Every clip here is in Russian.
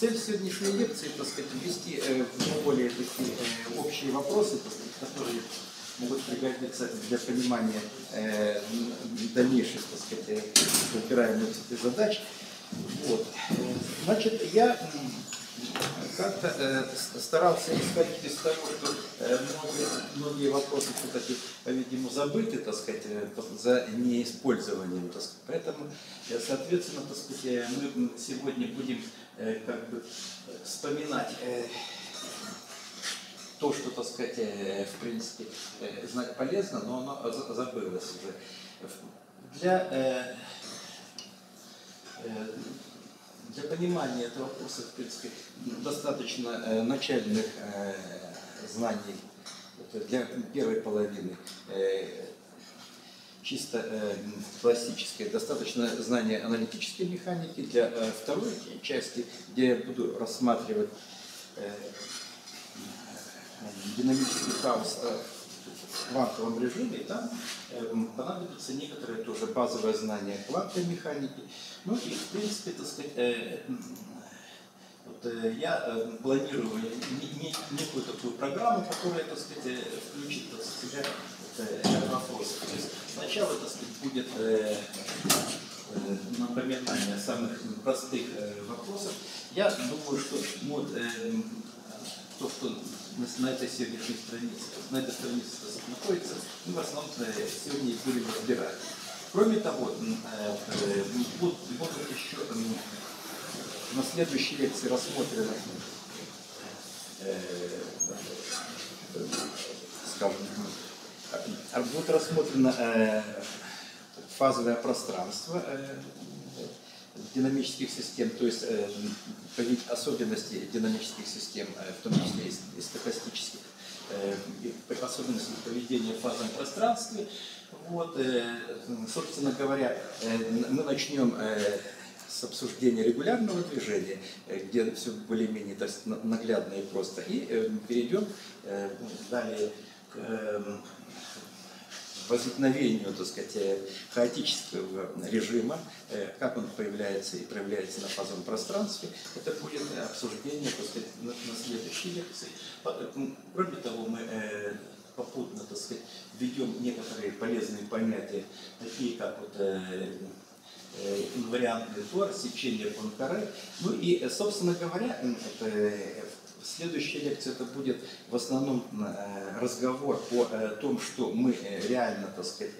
Цель сегодняшней лекции, так сказать, ввести в более такие общие вопросы, так сказать, которые могут пригодиться для понимания дальнейших, так сказать, выбираемых задач. Вот. Значит, я как-то старался исходить из того, что многие вопросы все-таки, по-видимому, забыты, так сказать, за неиспользованием, так сказать. Поэтому, соответственно, так сказать, мы сегодня будем как бы вспоминать то, что, так сказать, в принципе, знать полезно, но оно забылось уже. Для понимания этого вопроса, в принципе, достаточно начальных знаний для первой половины, чисто классической, достаточно знания аналитической механики. Для второй части, где я буду рассматривать динамический хаос в квантовом режиме, там понадобится некоторое тоже базовое знание квантовой механики. Ну и, в принципе, так сказать, я планирую некую такую программу, которая, так сказать, включит в себя ряд вопросов. То есть сначала, так сказать, будет напоминание самых простых вопросов. Я думаю, что то, что на этой сегодняшней странице, на этой странице находится, мы в основном сегодня и будем разбирать. Кроме того, будут еще на следующей лекции рассмотрены, скажем, будет рассмотрено фазовое пространство динамических систем, то есть особенности динамических систем, в том числе и стохастических, особенности поведения в фазовом пространстве. Вот, собственно говоря, мы начнем с обсуждения регулярного движения, где все более-менее наглядно и просто, и перейдем далее к возникновению, так сказать, хаотического режима, как он появляется и проявляется на фазовом пространстве. Это будет обсуждение, так сказать, на следующей лекции. Кроме того, мы попутно, так сказать, введем некоторые полезные понятия, такие как инвариантный тор, сечение Пуанкаре. Ну и, собственно говоря, следующая лекция это будет в основном разговор о том, что мы реально, так сказать,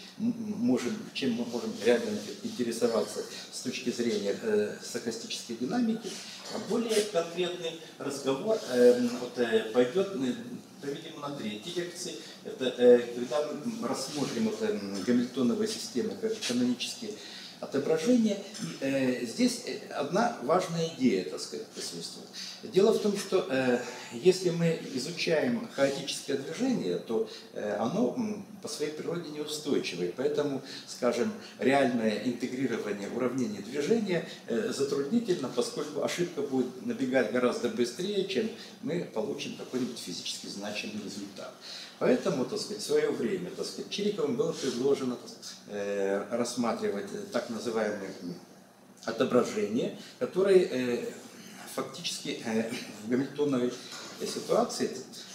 чем мы можем реально интересоваться с точки зрения стохастической динамики. А более конкретный разговор пойдет, по-видимому, на третьей лекции. Это когда мы рассмотрим гамильтоновые системы как канонические отображения. И здесь одна важная идея, так сказать, присутствует. Дело в том, что если мы изучаем хаотическое движение, то оно по своей природе неустойчивое. Поэтому, скажем, реальное интегрирование уравнений движения затруднительно, поскольку ошибка будет набегать гораздо быстрее, чем мы получим какой-нибудь физически значимый результат. Поэтому, так сказать, в свое время, так сказать, Чириковым было предложено рассматривать так называемые отображения, которые фактически в гамильтоновой ситуации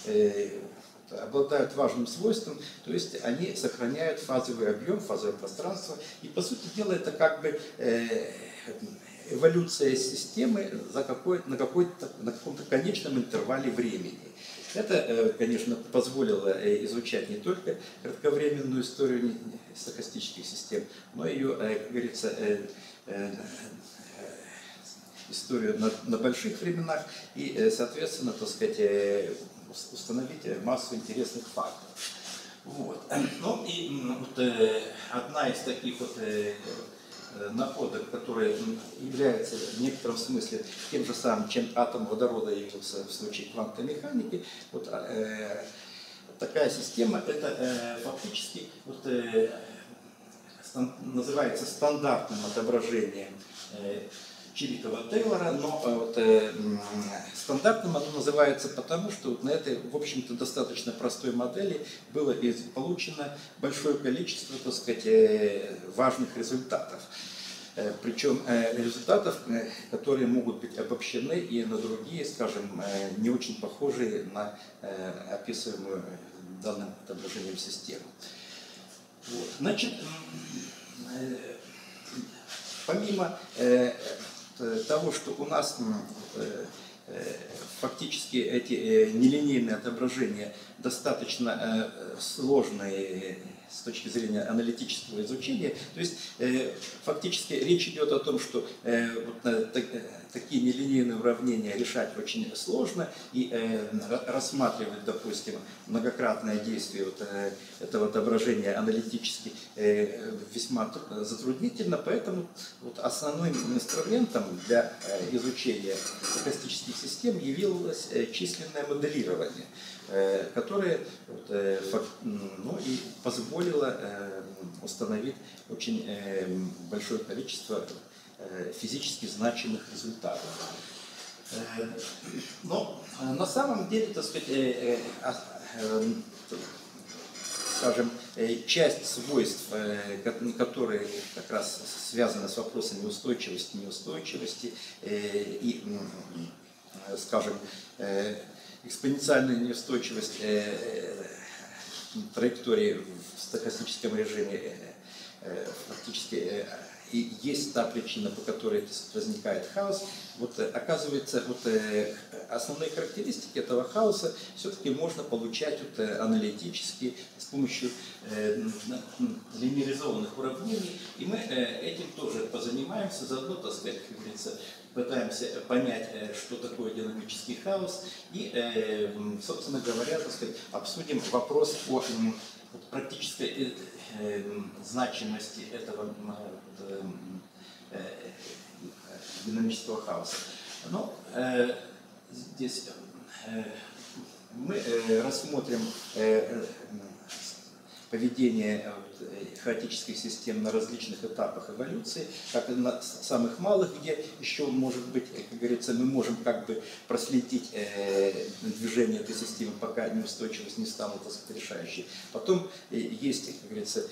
обладают важным свойством, то есть они сохраняют фазовый объем, фазовое пространство, и по сути дела это как бы эволюция системы на каком-то конечном интервале времени. Это, конечно, позволило изучать не только кратковременную историю стохастических систем, но и ее, как говорится, историю на больших временах и, соответственно, так сказать, установить массу интересных фактов. Вот. Ну и одна из таких находок, которая является в некотором смысле тем же самым, чем атом водорода явился в случае квантовой механики, такая система, это фактически называется стандартным отображением Чирикова-Тейлора, но стандартным оно называется потому, что на этой, в общем-то, достаточно простой модели было получено большое количество, так сказать, важных результатов. причем результатов, которые могут быть обобщены и на другие, скажем, не очень похожие на описываемую данным отображением систему. Вот. Значит, помимо того, что у нас фактически эти нелинейные отображения достаточно сложные с точки зрения аналитического изучения, то есть фактически речь идет о том, что такие нелинейные уравнения решать очень сложно, и рассматривать, допустим, многократное действие этого отображения аналитически весьма затруднительно, поэтому основным инструментом для изучения стохастических систем явилось численное моделирование, которое и позволило установить очень большое количество физически значимых результатов. Но на самом деле, так сказать, скажем, часть свойств, которые как раз связаны с вопросами устойчивости, неустойчивости и, скажем, экспоненциальная неустойчивость траектории в стохастическом режиме фактически и есть та причина, по которой возникает хаос. Оказывается, основные характеристики этого хаоса все-таки можно получать аналитически с помощью линейизованных уравнений. И мы этим тоже позанимаемся, заодно, так сказать, как говорится, пытаемся понять, что такое динамический хаос, и, собственно говоря, так сказать, обсудим вопрос о практической значимости этого динамического хаоса. Но здесь мы рассмотрим поведение хаотических систем на различных этапах эволюции, как и на самых малых, где еще, может быть, как говорится, мы можем как бы проследить движение этой системы, пока неустойчивость не станет, так сказать, решающей. Потом есть, как говорится,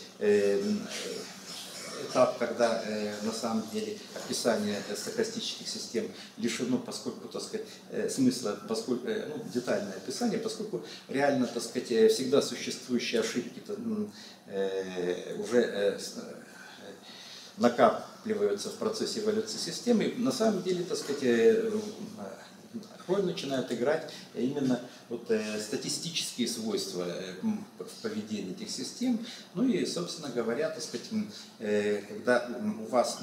этап, когда на самом деле описание стохастических систем лишено, поскольку, так сказать, смысла, поскольку, детальное описание, поскольку реально, так сказать, всегда существующие ошибки уже накапливаются в процессе эволюции системы. И на самом деле, так сказать, роль начинают играть именно статистические свойства в поведении этих систем. Ну и, собственно говоря, так сказать, когда у вас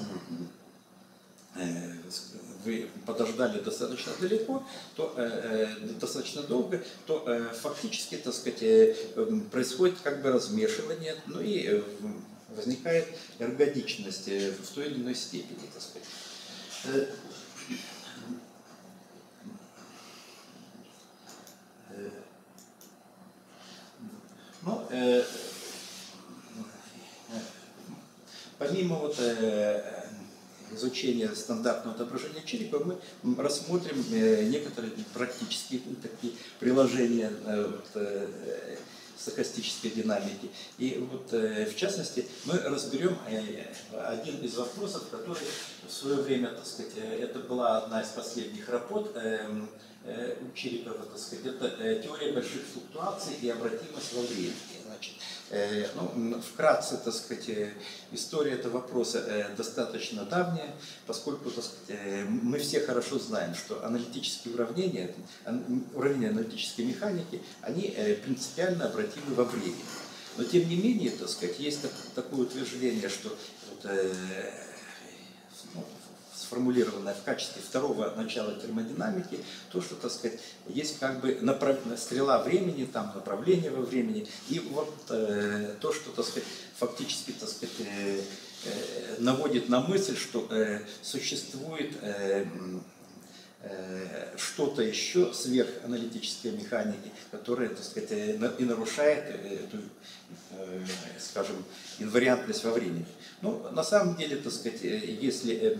вы подождали достаточно далеко, то достаточно долго, то фактически, так сказать, происходит как бы размешивание, ну и возникает эргодичность в той или иной степени, так сказать. Ну, помимо изучения стандартного отображения черепа, мы рассмотрим некоторые практические такие приложения стохастической динамики. И в частности мы разберем один из вопросов, который в свое время, так сказать, это была одна из последних работ у Черепова, так сказать, это теория больших флуктуаций и обратимость во времени. Значит, вкратце, так сказать, история этого вопроса достаточно давняя, поскольку, так сказать, мы все хорошо знаем, что аналитические уравнения аналитической механики, они принципиально обратимы во времени. Но тем не менее, так сказать, есть такое утверждение, что сформулированное в качестве второго начала термодинамики, то, что, так сказать, есть как бы стрела времени, там направление во времени, и то, что, так сказать, фактически, так сказать, наводит на мысль, что существует что-то еще сверх аналитической механики, которая, так сказать, и нарушает эту, скажем, инвариантность во времени. Ну, на самом деле, так сказать, если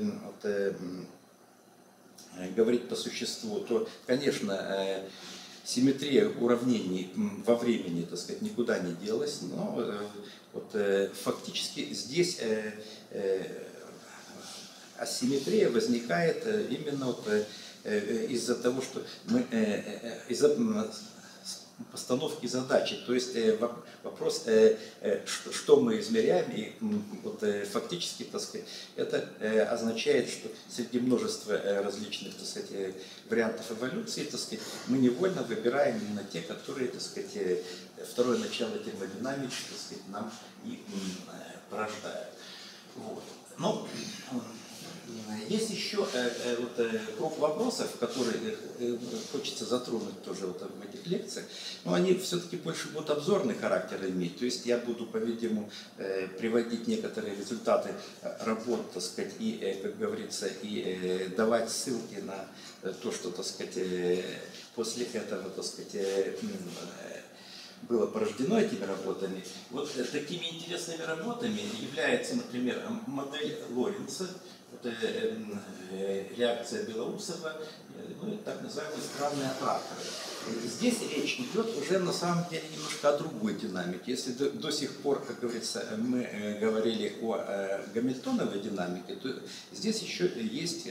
говорить по существу, то, конечно, симметрия уравнений во времени, так сказать, никуда не делась, но фактически здесь асимметрия возникает именно вот, из-за того, что мы из-за постановки задачи, то есть вопрос, что мы измеряем, и вот, фактически, так сказать, это означает, что среди множества различных, так сказать, вариантов эволюции, так сказать, мы невольно выбираем именно те, которые, так сказать, второе начало термодинамики, так сказать, нам и порождают. Вот. Но есть еще круг вопросов, которые хочется затронуть тоже вот в этих лекциях, но они все-таки больше будут обзорный характер иметь. То есть я буду, по-видимому, приводить некоторые результаты работ, так сказать, и, как говорится, и давать ссылки на то, что, так сказать, после этого, так сказать, было порождено этими работами. Вот такими интересными работами является, например, модель Лоренца, это реакция Белоусова, ну, так называемые странные аттракторы. Здесь речь идет уже на самом деле немножко о другой динамике. Если до сих пор, как говорится, мы говорили о гамильтоновой динамике, то здесь еще есть,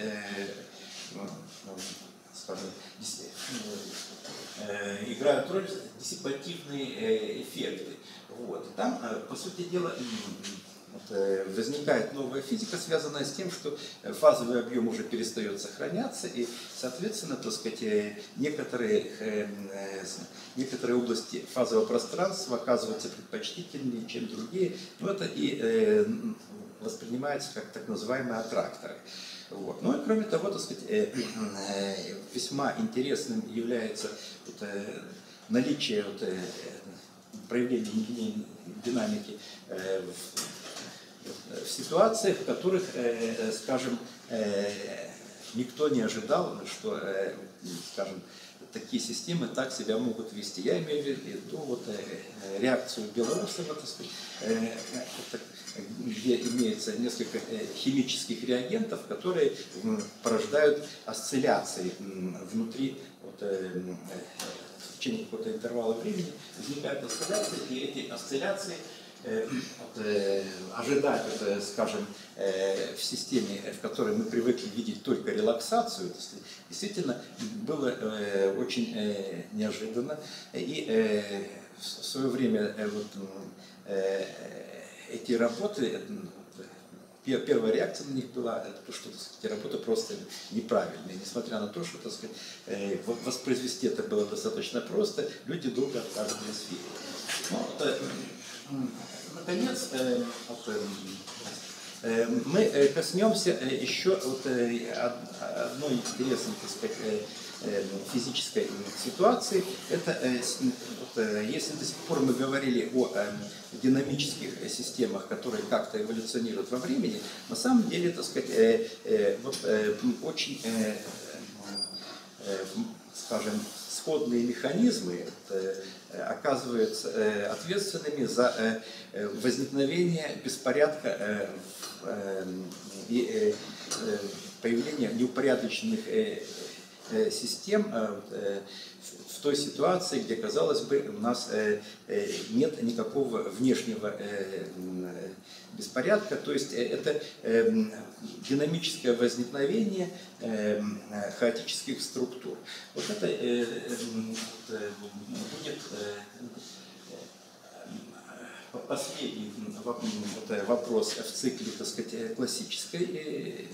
скажем, играют роль диссипативные эффекты. Вот. Там, по сути дела, возникает новая физика, связанная с тем, что фазовый объем уже перестает сохраняться, и, соответственно, так сказать, некоторые области фазового пространства оказываются предпочтительнее, чем другие. Но это и воспринимается как так называемые аттракторы. Вот. Ну и кроме того, так сказать, весьма интересным является вот, наличие вот, проявления нелинейной динамики в ситуациях, в которых, скажем, никто не ожидал, что, скажем, такие системы так себя могут вести. Я имею в виду вот, реакцию Белоусова, так сказать, где имеется несколько химических реагентов, которые порождают осцилляции внутри, вот, в течение какого-то интервала времени возникают осцилляции, и эти осцилляции ожидать, скажем, в системе, в которой мы привыкли видеть только релаксацию, действительно было очень неожиданно. И в свое время вот, эти работы, первая реакция на них была, то, что эти работы просто неправильные. Несмотря на то, что, так сказать, воспроизвести это было достаточно просто, люди долго отказывались верить. Наконец, мы коснемся еще вот одной интересной, так сказать, физической ситуации. Это если до сих пор мы говорили о динамических системах, которые как-то эволюционируют во времени, на самом деле, так сказать, вот, очень, скажем, сходные механизмы оказываются ответственными за возникновение беспорядка и появление неупорядоченных систем в той ситуации, где, казалось бы, у нас нет никакого внешнего беспорядка, то есть это динамическое возникновение хаотических структур. Вот это будет последний вопрос в цикле, так сказать, классической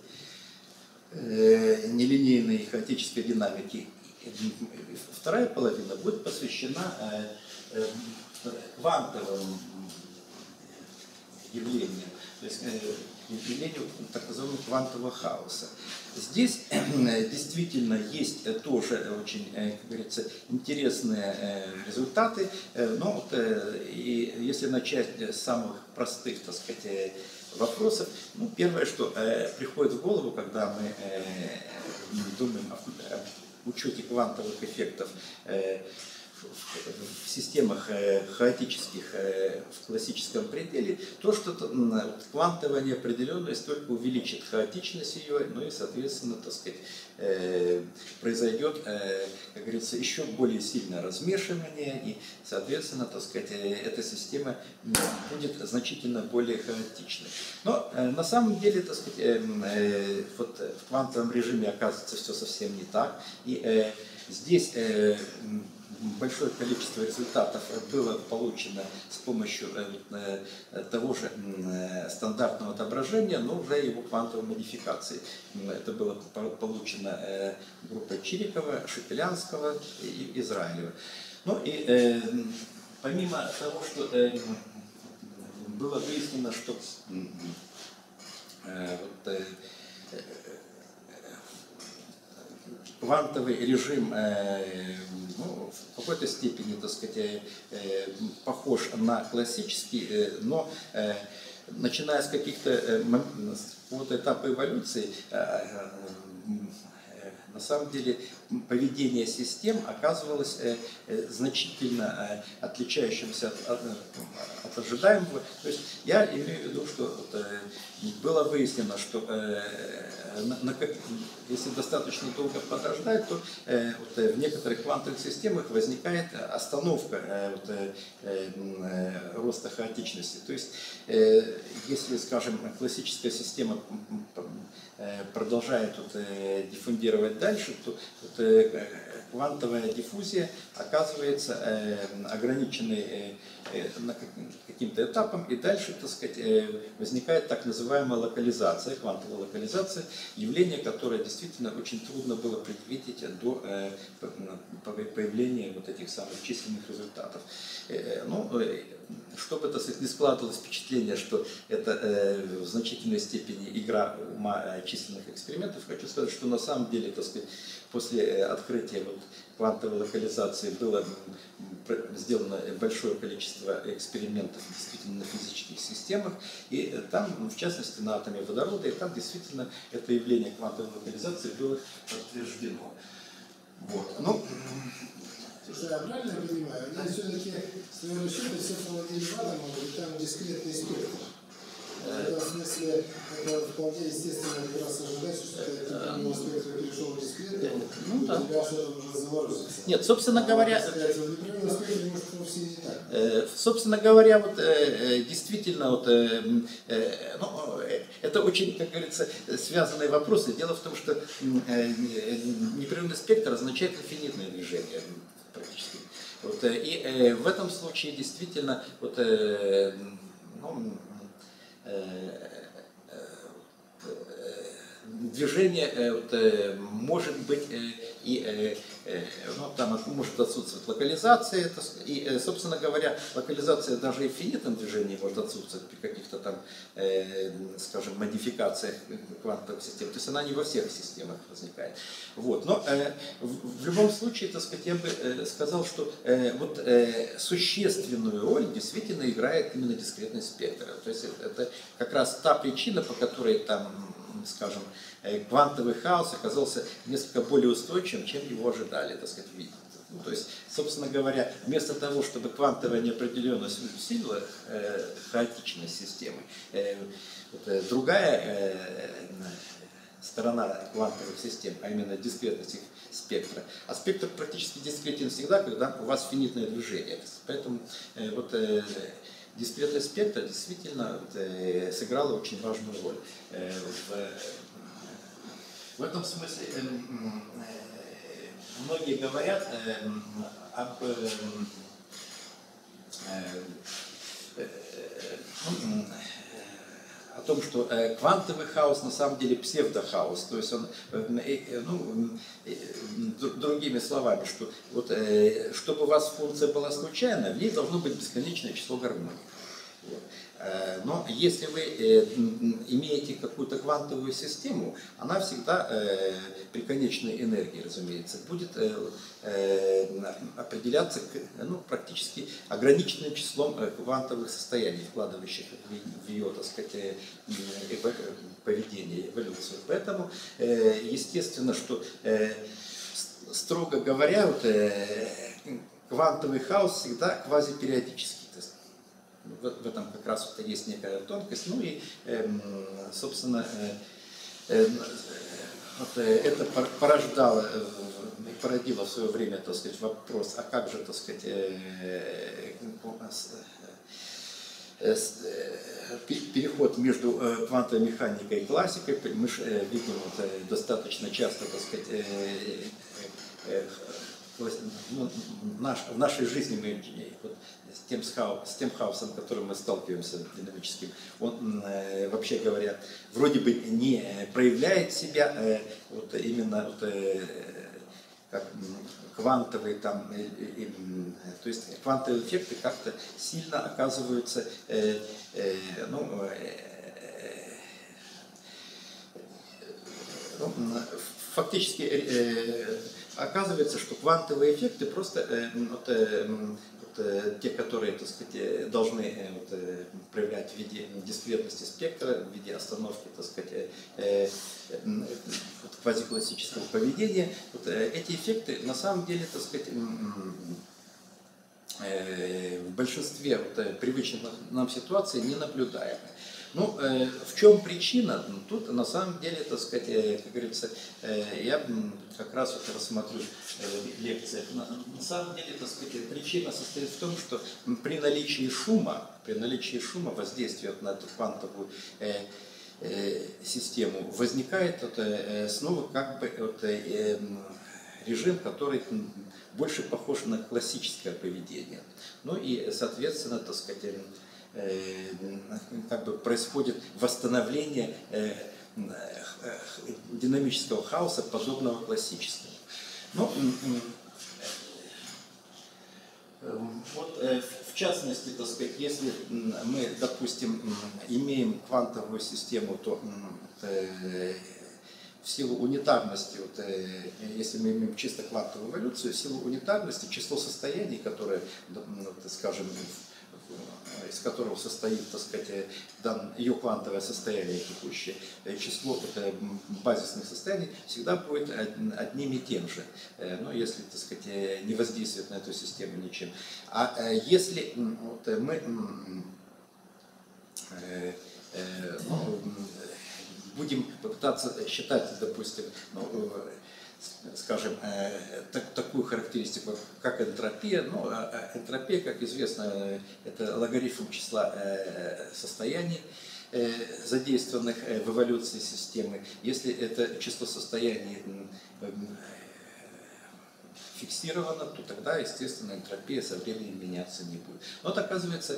нелинейной хаотической динамики. Вторая половина будет посвящена квантовым явлениям, то есть явлению так называемого квантового хаоса. Здесь действительно есть тоже очень, как говорится, интересные результаты, но вот, и если начать с самых простых, так сказать, вопросов, ну, первое, что приходит в голову, когда мы думаем о учете квантовых эффектов в системах хаотических в классическом пределе, то, что квантовая неопределенность только увеличит хаотичность ее, ну и, соответственно, так сказать, произойдет, как говорится, еще более сильное размешивание, и, соответственно, так сказать, эта система будет значительно более хаотичной. Но на самом деле, так сказать, вот в квантовом режиме оказывается все совсем не так. И здесь большое количество результатов было получено с помощью того же стандартного отображения, но уже его квантовой модификации. Это было получено группой Чирикова, Шепелянского и Израилева. Ну и помимо того, что было выяснено, что квантовый режим ну, в какой-то степени, так сказать, похож на классический, но начиная с каких-то этапа эволюции, на самом деле поведение систем оказывалось значительно отличающимся от ожидаемого. То есть я имею в виду, что было выяснено, что если достаточно долго подождать, то в некоторых квантовых системах возникает остановка роста хаотичности. То есть если, скажем, классическая система продолжает диффундировать дальше, то квантовая диффузия оказывается ограниченной каким-то этапом, и дальше, так сказать, возникает так называемая локализация, квантовая локализация, явление, которое действительно очень трудно было предвидеть до появления вот этих самых численных результатов. Ну, чтобы, так сказать, не складывалось впечатление, что это в значительной степени игра ума численных экспериментов, хочу сказать, что на самом деле, так сказать, после открытия квантовой локализации было сделано большое количество экспериментов действительно на физических системах, и там, в частности, на атоме водорода, и там действительно это явление квантовой локализации было подтверждено. Вот. Ну, слушай, я правильно понимаю? Они все-таки свои расчеты все проводили в атомах, и там дискретный спектр. В этом смысле это вполне естественно как раз ожидать, что ты спектр перешел в дискретный, ну, да. у тебя что-то уже заморозится. Нет, собственно говоря, собственно говоря, вот, действительно, вот, ну, это очень, как говорится, связанные вопросы. Дело в том, что непрерывный спектр означает инфинитное движение практически. Вот, и в этом случае действительно вот, ну, движение вот, может быть и ну, там может отсутствовать локализация, и, собственно говоря, локализация даже и в финитном движении может отсутствовать при каких-то там, скажем, модификациях квантовых систем. То есть она не во всех системах возникает. Вот. Но в любом случае, так сказать, я бы сказал, что вот существенную роль действительно играет именно дискретный спектр. То есть это как раз та причина, по которой там, скажем, квантовый хаос оказался несколько более устойчивым, чем его ожидали, так сказать, видеть. Ну, то есть, собственно говоря, вместо того, чтобы квантовая неопределенность усилила хаотичность системы, другая сторона квантовых систем, а именно дискретность их спектра. А спектр практически дискретен всегда, когда у вас финитное движение. Поэтому вот дискретный спектр действительно сыграла очень важную роль. В этом смысле многие говорят о том, что квантовый хаос на самом деле псевдохаос. То есть он, ну, другими словами, что вот, чтобы у вас функция была случайна, в ней должно быть бесконечное число гармоник. Но если вы имеете какую-то квантовую систему, она всегда при конечной энергии, разумеется, будет определяться ну, практически ограниченным числом квантовых состояний, вкладывающих в ее, так сказать, поведение, эволюцию. Поэтому естественно, что, строго говоря, вот, квантовый хаос всегда квазипериодический. То есть в этом как раз вот есть некая тонкость. Ну и, собственно, это породило в свое время, так сказать, вопрос, а как же, так сказать, переход между квантовой механикой и классикой. Мы же видим достаточно часто, так сказать, в нашей жизни мы вот, с тем хаосом, с которым мы сталкиваемся, динамическим, он, вообще говоря, вроде бы не проявляет себя вот именно вот, как квантовые там, то есть квантовые эффекты как-то сильно оказываются, фактически оказывается, что квантовые эффекты просто те, которые, так сказать, должны проявлять в виде дискретности спектра, в виде остановки, так сказать, квазиклассического поведения, эти эффекты на самом деле, так сказать, в большинстве привычных нам ситуаций не наблюдаемы. Ну, в чем причина? Тут на самом деле, так сказать, как говорится, я как раз вот рассмотрю в лекциях. На самом деле, так сказать, причина состоит в том, что при наличии шума воздействия на эту квантовую систему возникает снова как бы режим, который больше похож на классическое поведение. Ну и, соответственно, так сказать, как бы происходит восстановление динамического хаоса, подобного классическому. Ну, вот, в частности, так сказать, если мы, допустим, имеем квантовую систему, то в силу унитарности, если мы имеем чисто квантовую эволюцию, в силу унитарности число состояний, которые, скажем, из которого состоит, так сказать, ее квантовое состояние текущее, число базисных состояний всегда будет одним и тем же, ну, если, так сказать, не воздействует на эту систему ничем. А если мы будем попытаться считать, допустим, скажем, такую характеристику, как энтропия. Ну, энтропия, как известно, это логарифм числа состояний, задействованных в эволюции системы. Если это число состояний фиксировано, то тогда, естественно, энтропия со временем меняться не будет. Но вот оказывается,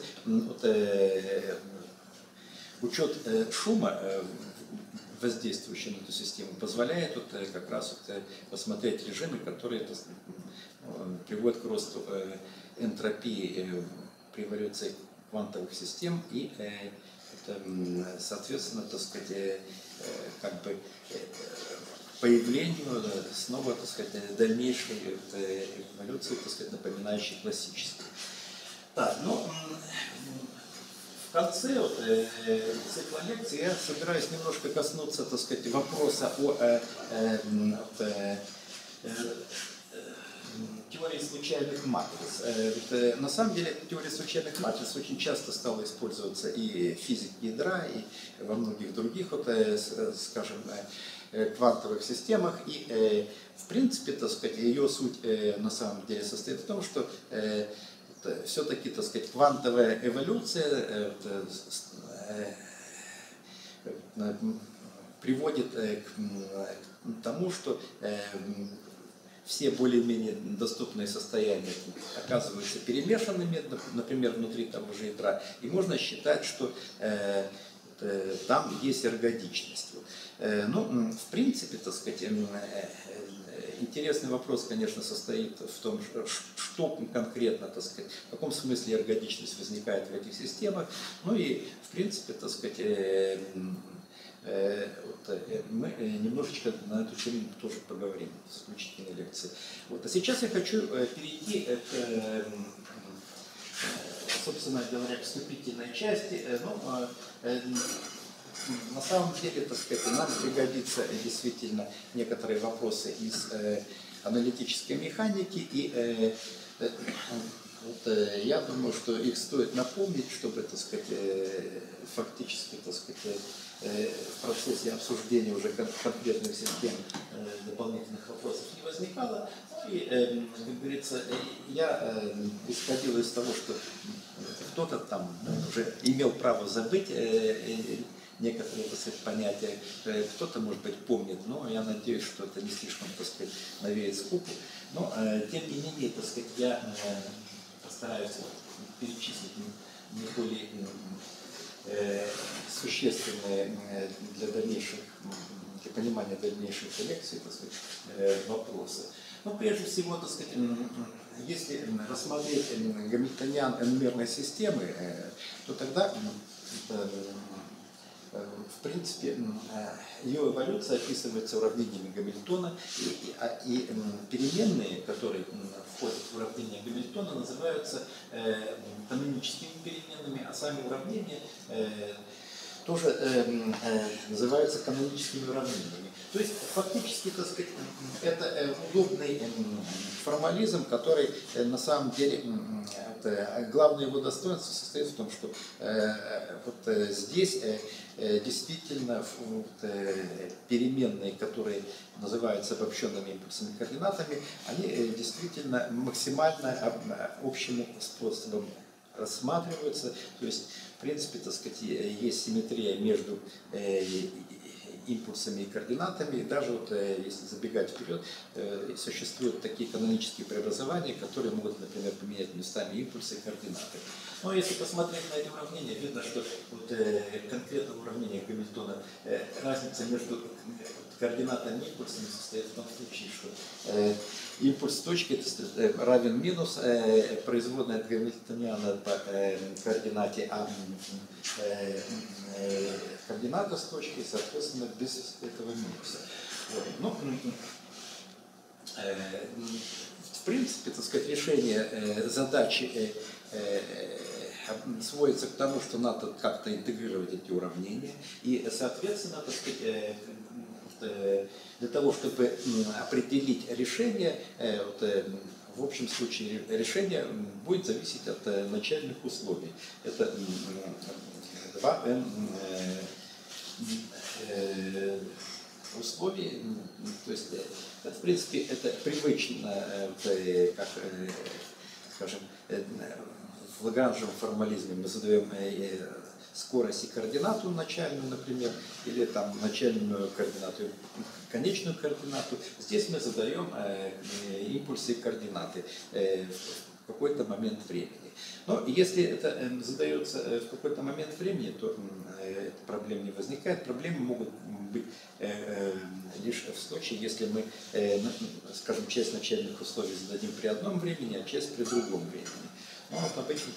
учет шума, воздействующий на эту систему, позволяет как раз посмотреть режимы, которые приводят к росту энтропии при эволюции квантовых систем и, соответственно, так сказать, как бы появлению снова, так сказать, дальнейшей эволюции, так сказать, напоминающей классическую. Так, ну, в конце цикла лекций я собираюсь немножко коснуться, так сказать, вопроса о теории случайных матриц. На самом деле теория случайных матриц очень часто стала использоваться и в физике ядра, и во многих других, скажем, квантовых системах. И в принципе, так сказать, ее суть на самом деле состоит в том, что все-таки, так сказать, квантовая эволюция приводит к тому, что все более-менее доступные состояния оказываются перемешанными, например, внутри того же ядра, и можно считать, что там есть эргодичность. Ну, в принципе, так сказать, интересный вопрос, конечно, состоит в том, что конкретно, так сказать, в каком смысле эргодичность возникает в этих системах. Ну и, в принципе, так сказать, мы немножечко на эту тему тоже поговорим в заключительной лекции. А сейчас я хочу перейти к, собственно говоря, к вступительной части. На самом деле, так сказать, нам пригодится действительно некоторые вопросы из аналитической механики, и я думаю, что их стоит напомнить, чтобы, так сказать, фактически, так сказать, в процессе обсуждения уже конкретных систем дополнительных вопросов не возникало. И, как говорится, я исходил из того, что кто-то там уже имел право забыть некоторые, так сказать, понятия, кто-то, может быть, помнит, но я надеюсь, что это не слишком, так сказать, навеет скуку. Но, тем не менее, так сказать, я постараюсь перечислить наиболее существенные для дальнейших, для понимания дальнейших лекций, так сказать, вопросы. Ну, прежде всего, так сказать, если рассмотреть гамильтониан-n-мерной системы, то тогда, в принципе, ее эволюция описывается уравнениями Гамильтона, и переменные, которые входят в уравнение Гамильтона, называются каноническими переменными, а сами уравнения тоже называются каноническими уравнениями. То есть, фактически, так сказать, это удобный формализм, который на самом деле, главное его достоинство состоит в том, что вот здесь действительно переменные, которые называются обобщенными импульсными координатами, они действительно максимально общим способом рассматриваются. То есть, в принципе, так сказать, есть симметрия между импульсами и координатами, и даже вот, если забегать вперед, существуют такие канонические преобразования, которые могут, например, поменять местами импульсы и координаты. Но если посмотреть на эти уравнения, видно, что вот, конкретно в уравнениях Гамильтона разница между координатами и импульсами состоит в том случае, что импульс точки равен минус производная от гамильтониана по координате, а координата с точки, соответственно, без этого минуса. Вот. Ну, в принципе, так сказать, решение задачи сводится к тому, что надо как-то интегрировать эти уравнения, и, соответственно, так сказать, для того, чтобы определить решение, в общем случае решение будет зависеть от начальных условий. Это 2n условий, то есть, это, в принципе, это привычно, как, скажем, в лагранжевом формализме мы задаем скорость и координату начальную, например, или там начальную координату и конечную координату. Здесь мы задаем импульсы и координаты в какой-то момент времени. Но если это задается в какой-то момент времени, то проблем не возникает. Проблемы могут быть лишь в случае, если мы, скажем, часть начальных условий зададим при одном времени, а часть при другом времени. Но вот обычно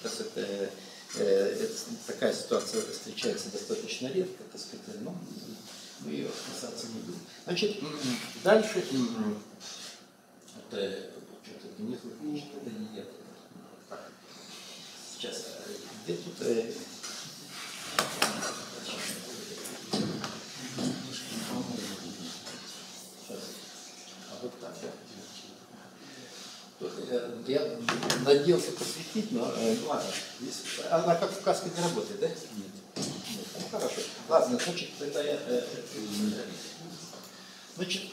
такая ситуация встречается достаточно редко, так сказать, но мы ее касаться не будем. Значит, дальше, что-то не слышно, что-то нет. Сейчас, где тут... Вот так, да? Я надеялся посвятить, но ладно. Она как в каске не работает, да? Нет. Ну, хорошо. Ладно, значит, тогда я... Значит,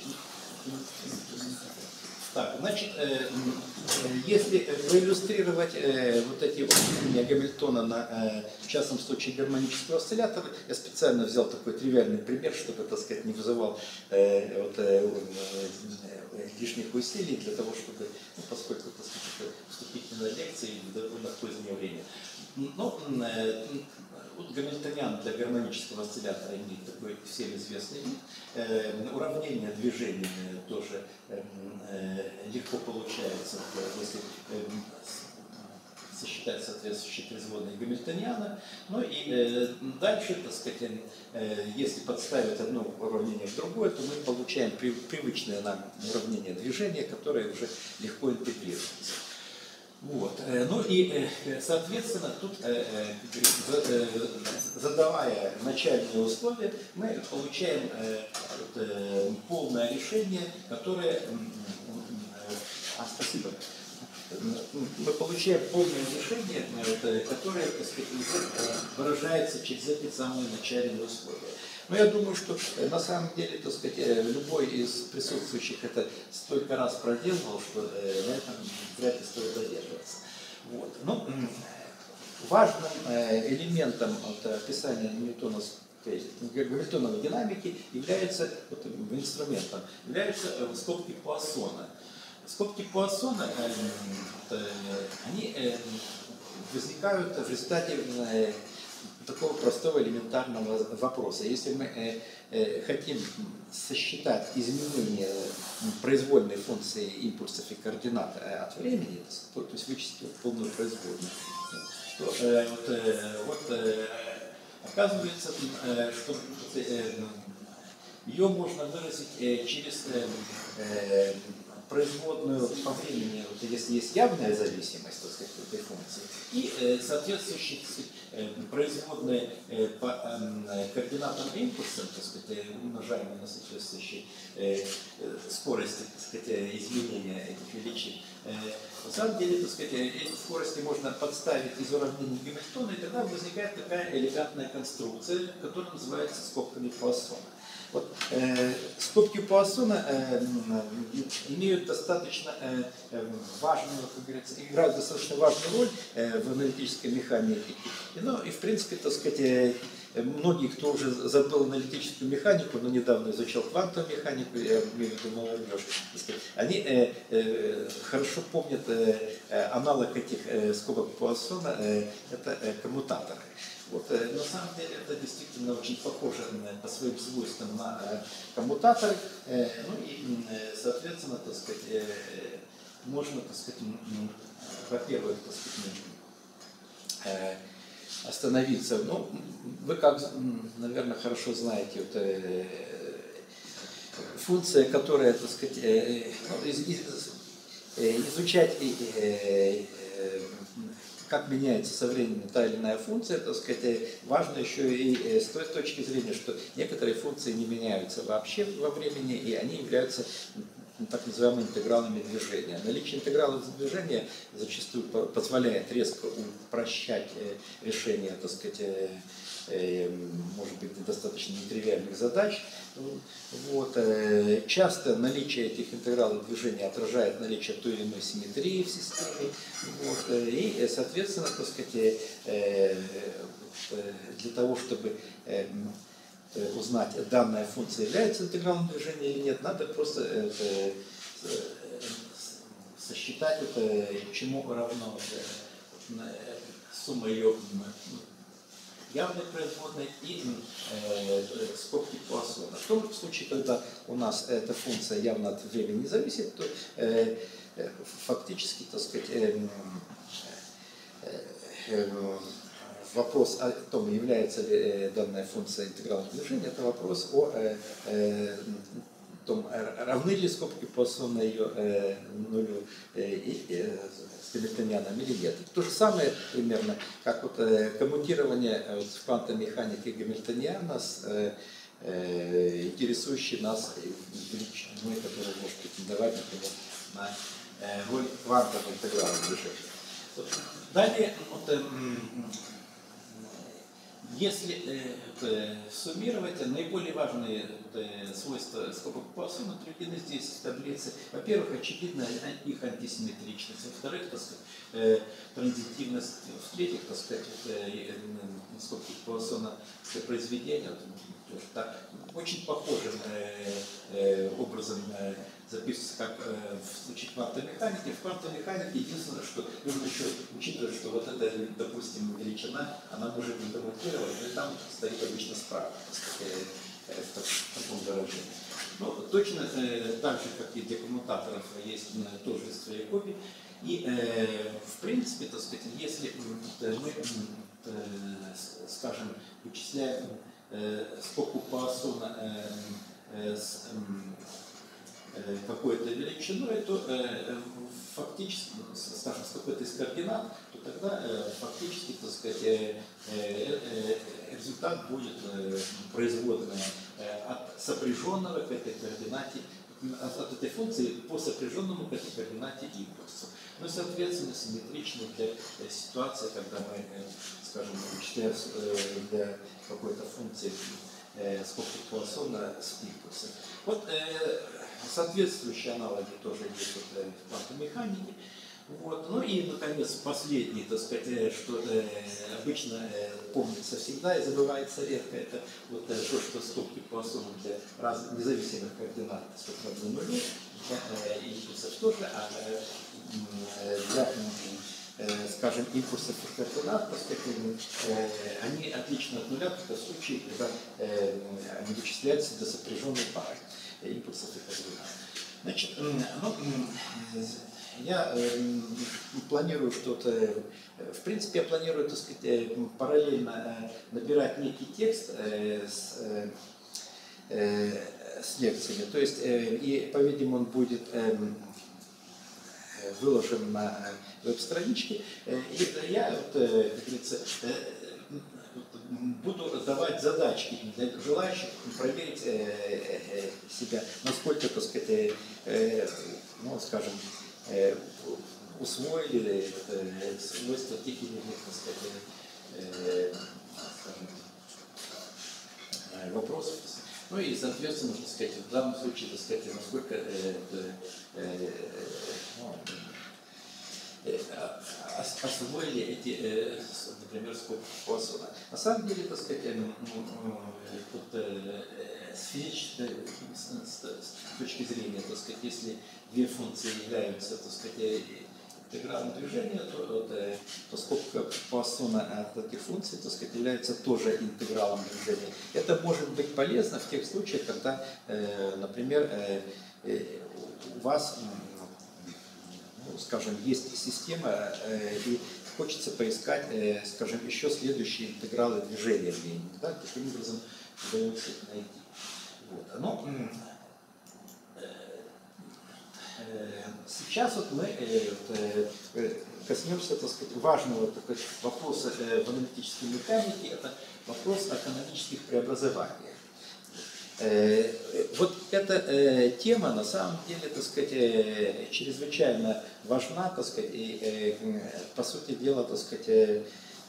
так, значит, если проиллюстрировать вот эти уравнения Гамильтона в частном случае гармонического осциллятора, я специально взял такой тривиальный пример, чтобы, так сказать, не вызывал лишних усилий для того, чтобы, поскольку, так сказать, вступительная лекция и довольно позднее время. Но вот гамильтониан для гармонического осциллятора имеет такой всем известный вид. Уравнение движения тоже легко получается, если сосчитать соответствующие производные гамильтониана. Ну и дальше, так сказать, если подставить одно уравнение в другое, то мы получаем привычное нам уравнение движения, которое уже легко интегрируется. Вот. Ну и, соответственно, тут, задавая начальные условия, мы получаем полное решение, которое мы получаем полное решение, которое, так сказать, выражается через эти самые начальные условия. Но я думаю, что на самом деле, так сказать, любой из присутствующих это столько раз проделывал, что на этом вряд ли стоит задерживаться. Вот. Но важным элементом описания гамильтоновой динамики является инструментом, являются скобки Пуассона. Скобки Пуассона они возникают в результате такого простого элементарного вопроса. Если мы хотим сосчитать изменение произвольной функции импульсов и координат от времени, то есть вычислить полную произвольную, то оказывается, что ее можно выразить через производную по времени, если есть явная зависимость, так сказать, этой функции, и соответствующие производные по координатам импульса, так сказать, умножаемые на соответствующие скорости, так сказать, изменения этих величин. На самом деле, так сказать, эти скорости можно подставить из уравнений Гамильтона, и тогда возникает такая элегантная конструкция, которая называется скобками Пуассона. Вот, скобки Пуассона имеют достаточно важную, как говорится, играют достаточно важную роль в аналитической механике. Ну и в принципе, так сказать, многие, кто уже забыл аналитическую механику, но недавно изучал квантовую механику, я имею в виду молодежь, они хорошо помнят аналог этих скобок Пуассона, это коммутаторы. Вот, на самом деле это действительно очень похоже по своим свойствам на коммутаторы, ну и, соответственно, так сказать, можно, так сказать, во-первых, так сказать, остановиться. Ну, вы, как, наверное, хорошо знаете, вот, функция, которая, так сказать, изучать как меняется со временем та или иная функция, так сказать, важно еще и с той точки зрения, что некоторые функции не меняются вообще во времени, и они являются так называемыми интегралами движения. Наличие интегралов движения зачастую позволяет резко упрощать решение, так сказать, может быть, достаточно нетривиальных задач. Вот. Часто наличие этих интегралов движения отражает наличие той или иной симметрии в системе. Вот. И, соответственно, так сказать, для того, чтобы узнать, данная функция является интегралом движения или нет, надо просто сосчитать, чему равно сумма ее явной производной и скобки Пуассона. В том случае, когда у нас эта функция явно от времени не зависит, то фактически, так сказать, вопрос о том, является ли данная функция интегралом движения, это вопрос о том, равны ли скобки Пуассона ее нулю с гамильтонианом или нет. То же самое примерно, как вот коммутирование в квантовой механике гамильтониана с интересующей нас величиной, которая может претендовать, например, на роль квантового интеграла движения. Далее, вот, если суммировать, наиболее важные свойства скобок Пуассона приведены здесь в таблице. Во-первых, очевидно их антисимметричность. Во-вторых, так сказать, транзитивность. В-третьих, так сказать, скобки Пуассона произведения так, очень похожим образом записывается, как в случае квантовой механики. В квантовой механике единственное, что нужно еще учитывать, что вот эта, допустим, величина, она может быть коммутирована, но и там стоит обычно справа, в таком выражении. Но точно так же, как и для коммутаторов, есть тоже свои копии. И, в принципе, так сказать, если мы, скажем, вычисляем скобку Пуассона с какой-то величиной, то фактически, скажем, с какой-то из координат, то тогда фактически, так сказать, результат будет производная от сопряженного к этой координате от этой функции по сопряженному к этой координате импульсу. Ну и, соответственно, симметричны для ситуации, когда мы, скажем, вычисляем для какой-то функции скобки Пуассона с импульсом. Вот соответствующие аналоги тоже есть в квантовой механике. Вот. Ну и, наконец, последний, так сказать, что обычно помнится всегда и забывается редко, это вот то, что скобки Пуассона для независимых координат равны нулю, для импульсов тоже, а для, скажем, импульсов и координат, так сказать, они отлично от нуля, только в случае, когда они вычисляются до сопряженной пары импульсов и координат. Значит, я планирую что-то, в принципе, я планирую, так сказать, параллельно набирать некий текст с лекциями, то есть, и, по-видимому, он будет выложен на веб-страничке, и я, вот, как говорится, буду давать задачки для желающих проверить себя, насколько, так сказать, ну, скажем, усвоили свойства тех или иных, так сказать, скажем, вопросов. Ну и, соответственно, так сказать, в данном случае, так сказать, насколько освоили эти, например, скобки Пуассона. На самом деле, так сказать, тут, с физической с точки зрения, так сказать, если две функции являются, так сказать, интегралом движения, то скобка Пуассона от этих функций, так сказать, является тоже интегралом движения. Это может быть полезно в тех случаях, когда, например, у вас, скажем, есть система, и хочется поискать, скажем, еще следующие интегралы движения времени. Да? Таким образом удается их найти. Вот. Но сейчас вот мы коснемся, так сказать, важного вопроса в аналитической механике, это вопрос о канонических преобразованиях. Вот эта тема на самом деле, так сказать, чрезвычайно важна, так сказать, и по сути дела, так сказать,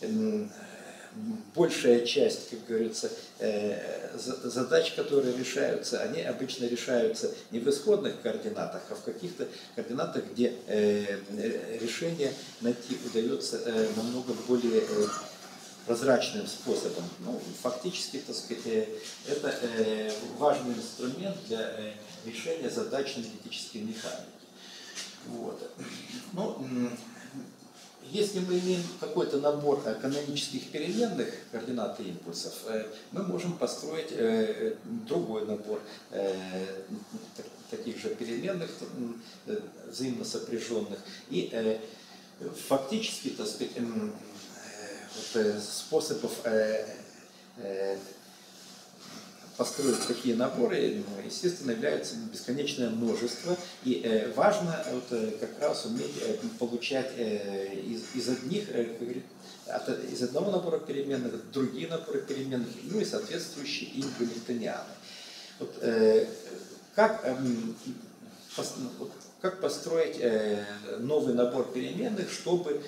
большая часть, как говорится, задач, которые решаются, они обычно решаются не в исходных координатах, а в каких-то координатах, где решение найти удается намного более прозрачным способом. Ну, фактически, так сказать, это важный инструмент для решения задач аналитической механики. Вот. Ну, если мы имеем какой-то набор канонических переменных координат и импульсов, мы можем построить другой набор таких же переменных, взаимно сопряженных. И фактически, так сказать, способов построить такие наборы, естественно, является бесконечное множество. И важно как раз уметь получать из одних, из одного набора переменных другие наборы переменных, ну и соответствующие им гамильтонианы. Вот, как построить новый набор переменных, чтобы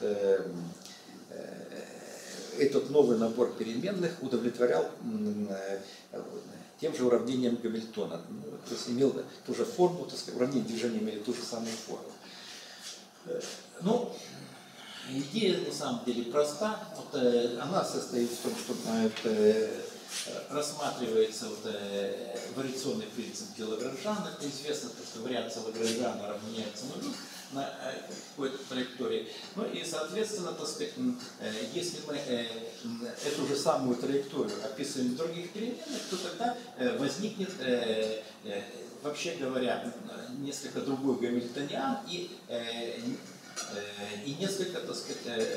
этот новый набор переменных удовлетворял тем же уравнением Гамильтона. То есть имел ту же форму, так сказать, уравнения движения имели ту же самую форму. Ну, идея на самом деле проста. Вот, она состоит в том, что рассматривается вариационный принцип Лагранжана. Это известно, что вариация Лагранжана равняется нулю на какой-то траектории. Ну и, соответственно, так сказать, если мы эту же самую траекторию описываем в других переменных, то тогда возникнет, вообще говоря, несколько другой гамильтониан и несколько, так сказать,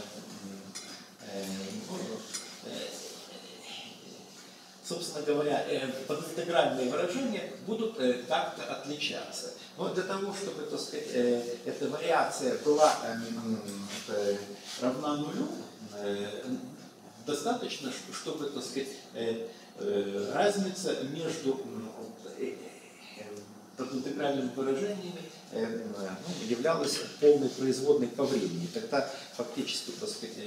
собственно говоря, подинтегральные выражения будут как-то отличаться. Но для того, чтобы, так сказать, эта вариация была равна нулю, достаточно, чтобы, так сказать, разница между интегральными выражениями являлась полной производной по времени. Тогда фактически, так сказать,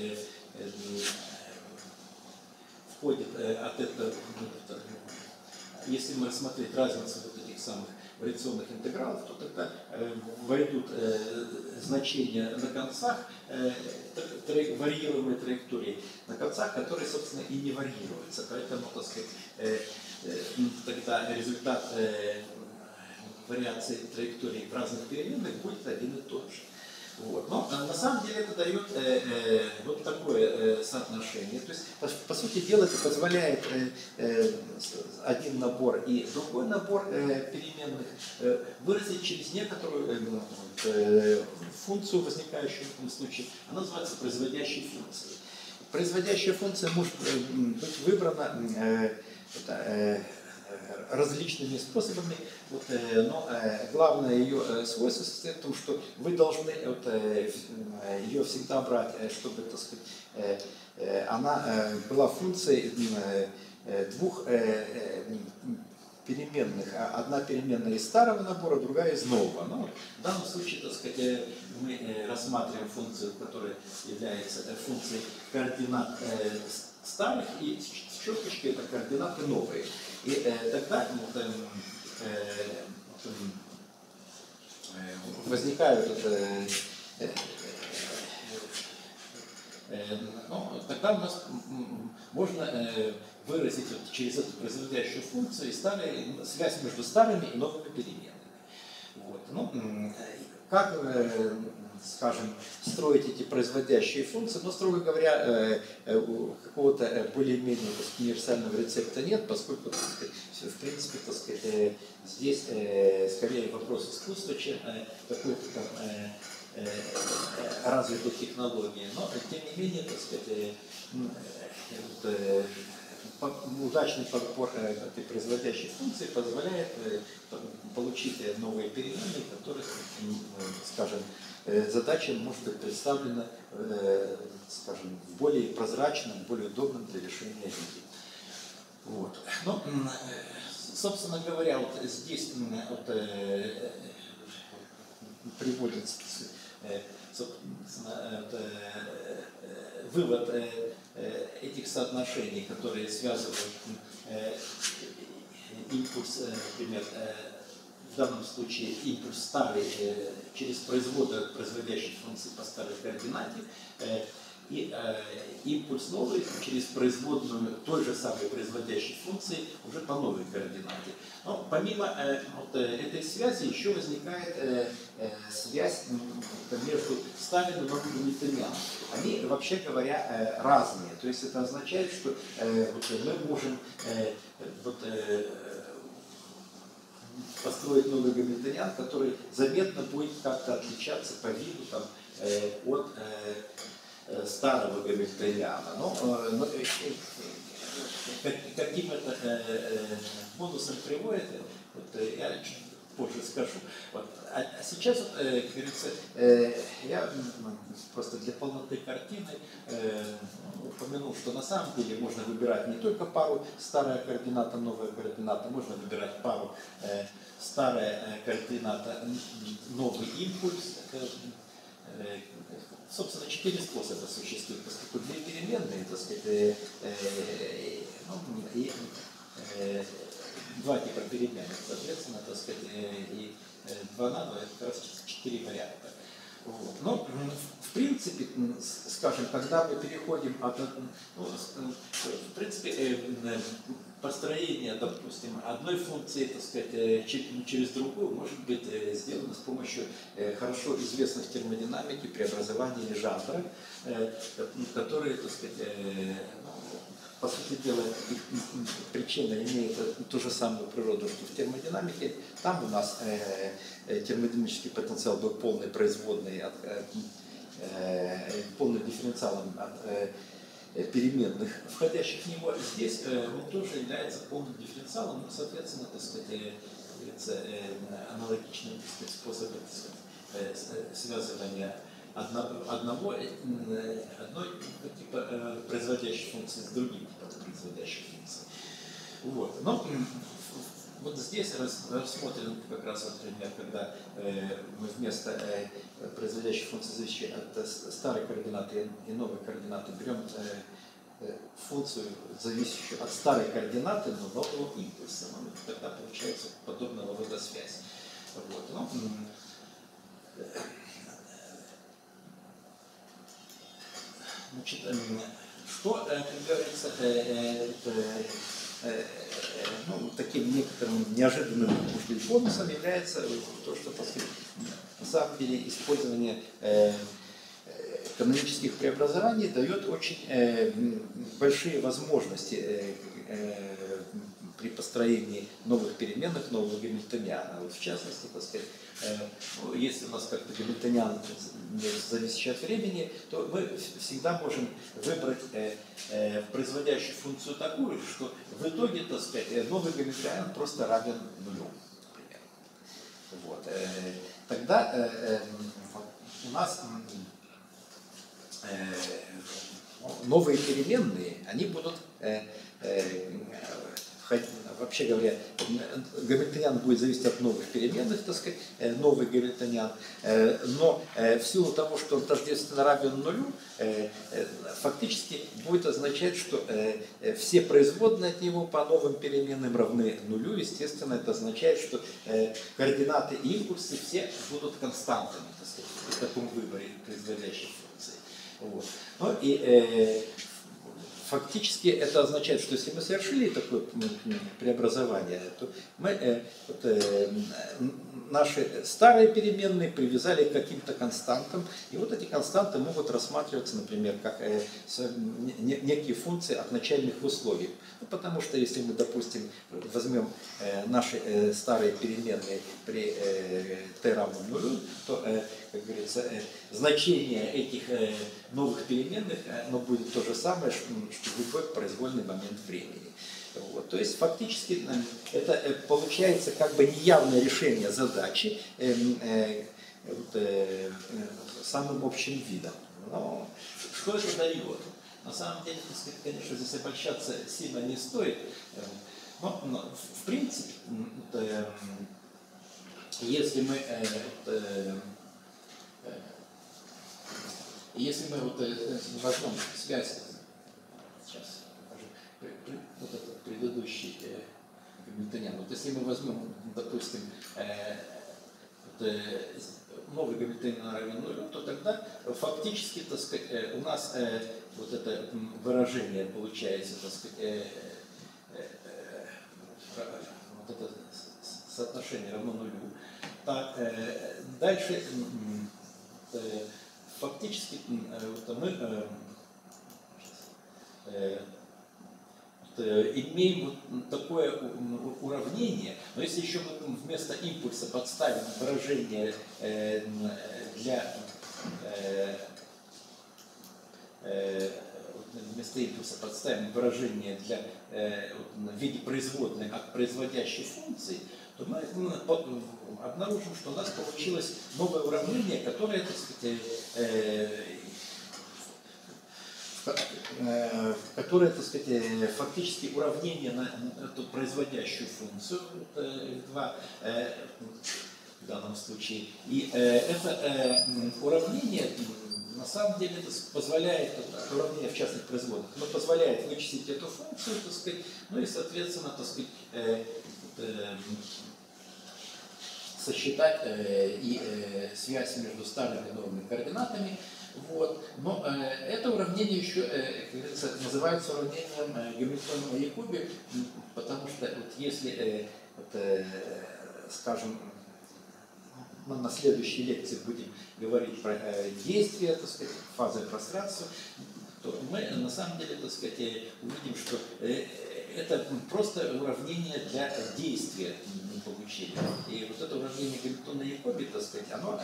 входит от этого, если мы рассмотреть разницу вот этих самых вариационных интегралов, то тогда войдут значения на концах варьируемой траектории, на концах, которые, собственно, и не варьируются. Поэтому, так сказать, тогда результат вариации траектории в разных переменных будет один и тот же. Вот. Но на самом деле это дает вот такое соотношение. То есть, по сути дела, это позволяет один набор и другой набор переменных выразить через некоторую функцию, возникающую в этом случае. Она называется производящей функцией. Производящая функция может быть выбрана различными способами, вот, но главное ее свойство состоит в том, что вы должны ее всегда брать, чтобы, так сказать, она была функцией двух переменных. Одна переменная из старого набора, другая из нового. Но в данном случае, так сказать, мы рассматриваем функцию, которая является функцией координат старых, и с черточкой это координаты новые. И тогда возникают тогда у нас можно выразить через эту производящую функцию связь между старыми и новыми переменными. Вот. Ну, как, скажем, строить эти производящие функции? Но, строго говоря, какого-то более-менее универсального рецепта нет, поскольку, так сказать, в принципе, так сказать, здесь скорее вопрос искусства, чем какой-то там развитой технологии. Но, тем не менее, так сказать, удачный подбор этой производящей функции позволяет получить новые переменные, которые, скажем, задача может быть представлена, скажем, в более прозрачном, более удобном для решения виде. Вот. Но, собственно говоря, вот здесь приводится вывод этих соотношений, которые связывают импульс, например, в данном случае импульс старый через производную производящей функции по старой координате, и импульс новый через производную той же самой производящей функции уже по новой координате. Но помимо этой связи еще возникает связь между старым и новым гамильтонианом. Они, вообще говоря, разные. То есть это означает, что мы можем построить новый гамильтониан, который заметно будет как-то отличаться по виду там, от старого гамильтониана. Но каким это бонусом приводит, я чуть позже скажу. Вот. А сейчас, как говорится, я просто для полноты картины упомянул, что на самом деле можно выбирать не только пару старая координата, новая координата, можно выбирать пару старая координата, новый импульс. Собственно, 4 способа существуют, поскольку две переменные, так сказать, два типа переменных, соответственно, так сказать, и 2 на 2, это как раз 4 варианта. Вот. Но, в принципе, скажем, когда мы переходим от, в принципе, построение, допустим, одной функции, так сказать, через другую может быть сделано с помощью хорошо известных термодинамики преобразований Лежандра, которые, так сказать, по сути дела, их причина имеет ту же самую природу, что в термодинамике. Там у нас термодинамический потенциал был полный производный, полным дифференциалом от переменных, входящих в него. Здесь он тоже является полным дифференциалом, но, соответственно, так сказать, аналогичным способом связывания одной типа производящей функции с другим типом производящей функции. Вот. Но вот здесь рассмотрен как раз вот пример, когда мы вместо производящей функции, зависящей от старой координаты и новой координаты, берем функцию, зависящую от старой координаты, но нового импульса. Ну, тогда получается подобного рода связь. Вот. Ну, значит, что, как говорится, ну, таким некоторым неожиданным, может быть, бонусом является то, что, так сказать, на самом деле использование канонических преобразований дает очень большие возможности при построении новых переменных, нового гамильтониана. Вот в частности, так сказать, если у нас как-то гамильтониан зависящий от времени, то мы всегда можем выбрать производящую функцию такую, что в итоге, так сказать, новый гамильтониан просто равен нулю, например. Вот. Тогда у нас новые переменные, они будут, вообще говоря, гамильтониан будет зависеть от новых переменных, так сказать, новый гамильтониан, но в силу того, что он тождественно равен нулю, фактически будет означать, что все производные от него по новым переменным равны нулю. Естественно, это означает, что координаты и импульсы все будут константами, так сказать, при таком выборе производящей функции. Вот. Ну, и фактически это означает, что если мы совершили такое преобразование, то мы наши старые переменные привязали к каким-то константам, и вот эти константы могут рассматриваться, например, как некие функции от начальных условий. Ну, потому что если мы, допустим, возьмем наши старые переменные при t равном нулю, то, как говорится, значение этих новых переменных оно будет то же самое, что любой произвольный момент времени. Вот. То есть фактически это получается как бы неявное решение задачи самым общим видом. Но что это дает? На самом деле, так сказать, конечно, здесь обольщаться сильно не стоит. Но в принципе, если мы возьмем связь, сейчас вот этот предыдущий гамильтониан, вот если мы возьмем, допустим, новый гамильтониан равен нулю, то тогда фактически, так сказать, у нас вот это выражение получается, так сказать, вот это соотношение равно нулю. Так, дальше фактически мы имеем вот такое уравнение, но если еще мы вместо импульса подставим выражение вместо импульса подставим выражение в виде производной от производящей функции, то мы обнаружим, что у нас получилось новое уравнение, которое, так сказать, фактически уравнение на эту производящую функцию, в данном случае. И это уравнение, на самом деле, это позволяет, уравнение в частных производных, но позволяет вычислить эту функцию, так сказать, ну и, соответственно, так сказать, сосчитать и связь между старыми и новыми координатами. Вот. Но это уравнение еще, как говорится, называется уравнением Гамильтона-Якоби, потому что вот если, скажем, мы на следующей лекции будем говорить про действия, так сказать, фазы и пространства, то мы на самом деле, так сказать, увидим, что это просто уравнение для действия получения. И вот это уравнение Гамильтона-Якоби, так сказать, оно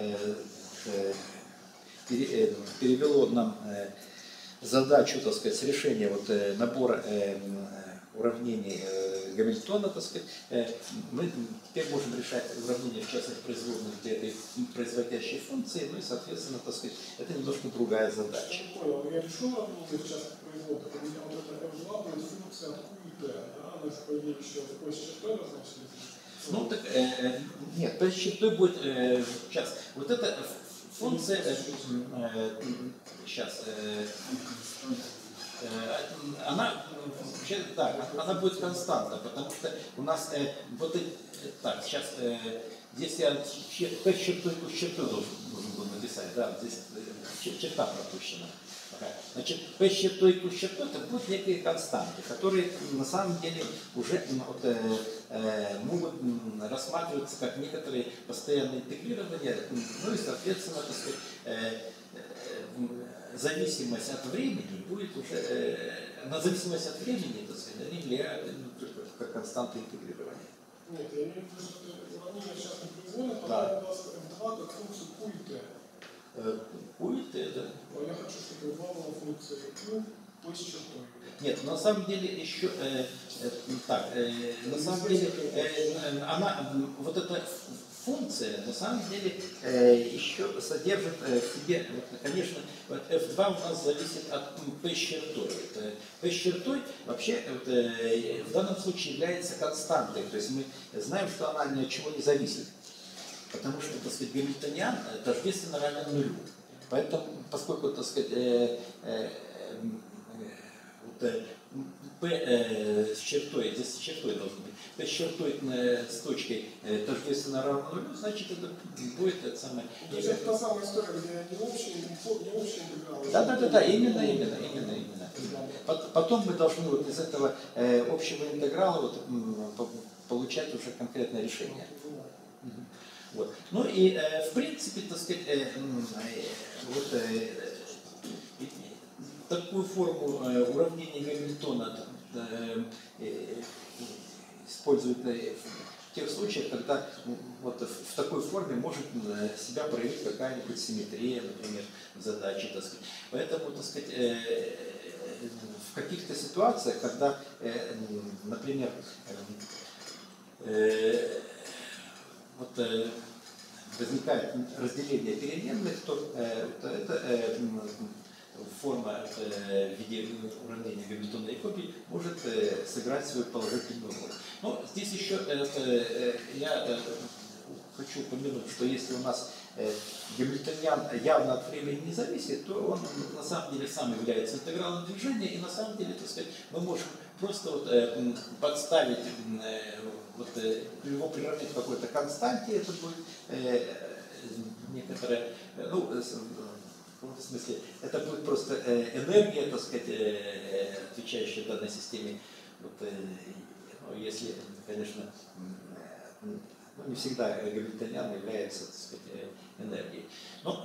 перевело нам задачу, так сказать, с решения вот набора уравнений Гамильтона, так сказать, мы теперь можем решать уравнения в частных производных для этой производящей функции, ну и, соответственно, так сказать, это немножко другая задача. Я решу одну из частных производных, у меня вот это F2 будет функция от Q и T, да? данных, по идее, еще в поиске чертой должно все быть. Ну, так, нет, то есть чертой будет, сейчас, вот эта функция, сейчас, она, вообще, да, она будет константа, потому что у нас вот так, сейчас, здесь я p чертой плюс чертой должен был написать, да, здесь черта пропущена. Значит, p чертой плюс чертой это будут некие константы, которые на самом деле уже вот, могут рассматриваться как некоторые постоянные интегрирования, ну и соответственно, так сказать, зависимость от времени будет уже, на зависимость от времени, так сказать, они влияют как константы интегрирования. Нет, я имею в виду, что уравнение сейчас не производит, Да. у нас f2 как функцию пульта. Пульт, да. Но я хочу, чтобы f2 была функция q по чертой. Нет, на самом деле еще так, на самом деле она, вот эта функция, на самом деле еще содержит в себе, конечно, вот f2 у нас зависит от p с чертой. P с чертой вообще в данном случае является константой, то есть мы знаем, что она ни от чего не зависит, потому что, так сказать, гамильтониан тождественно равен нулю. Поэтому, поскольку, так сказать, p с чертой, здесь с чертой должен быть, p с чертой с точкой тождественно равно нулю, значит это будет это самое. То есть это та самая история, где не общий интеграл. Да, именно. Потом мы должны вот из этого общего интеграла вот, получать уже конкретное решение. Вот. Ну и в принципе, так сказать, вот, такую форму уравнения Гамильтона используют в тех случаях, когда вот в такой форме может себя проявить какая-нибудь симметрия, например, в задаче, так сказать. Поэтому, так сказать, в каких-то ситуациях, когда, например, вот, возникает разделение переменных, то это форма в виде уравнения Гамильтона и копий может сыграть свою положительную роль. Но здесь еще я хочу упомянуть, что если у нас гамильтониан явно от времени не зависит, то он на самом деле сам является интегралом движения, и на самом деле, так сказать, мы можем просто вот, подставить, вот, его приравнять к какой-то константе, это будет некоторая, ну, в смысле, это будет просто энергия, так сказать, отвечающая данной системе, вот, ну, если, конечно, ну, не всегда гамильтониан является, так сказать, энергией. Но,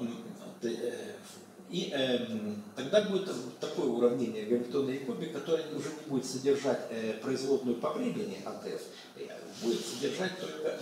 и тогда будет такое уравнение Гамильтона и Якоби, которое уже не будет содержать производную по времени от f, будет содержать только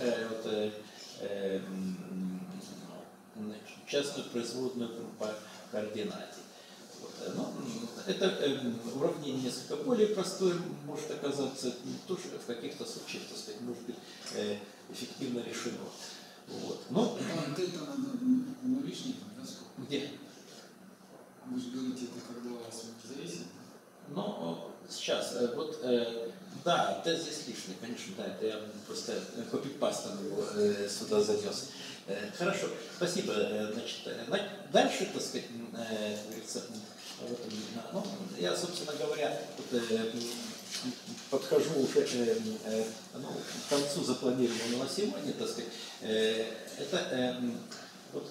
частную производную по координате. Вот. Но это уравнение несколько более простое может оказаться, тоже в каких-то случаях, так сказать, может быть эффективно решено. Вот. Но, это надо наличником, да? где? Вы же говорите, это когда у вас зависит? Ну, сейчас, вот, да, это здесь лишнее, конечно, да, это я просто копипастом его сюда занес. Хорошо, спасибо. Значит, дальше, так сказать, говорится, вот, ну, я, собственно говоря, вот, подхожу уже ну, к концу запланированного сегодня, так сказать, это вот,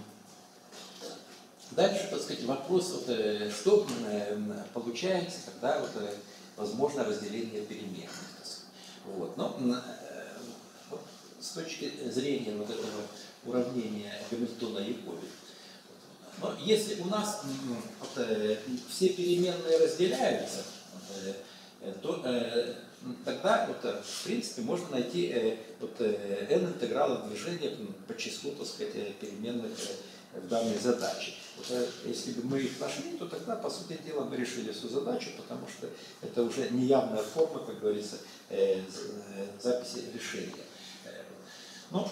дальше, так сказать, вопрос, вот, что получается, когда вот, возможно разделение переменных. Вот. Но вот, с точки зрения вот этого уравнения Гамильтона и Якоби, но если у нас вот, все переменные разделяются, то тогда вот, в принципе можно найти вот, n интегралов движения по числу, так сказать, переменных в данной задаче. Вот, если бы мы их нашли, то тогда, по сути дела, мы решили всю задачу, потому что это уже неявная форма, как говорится, записи решения. Ну,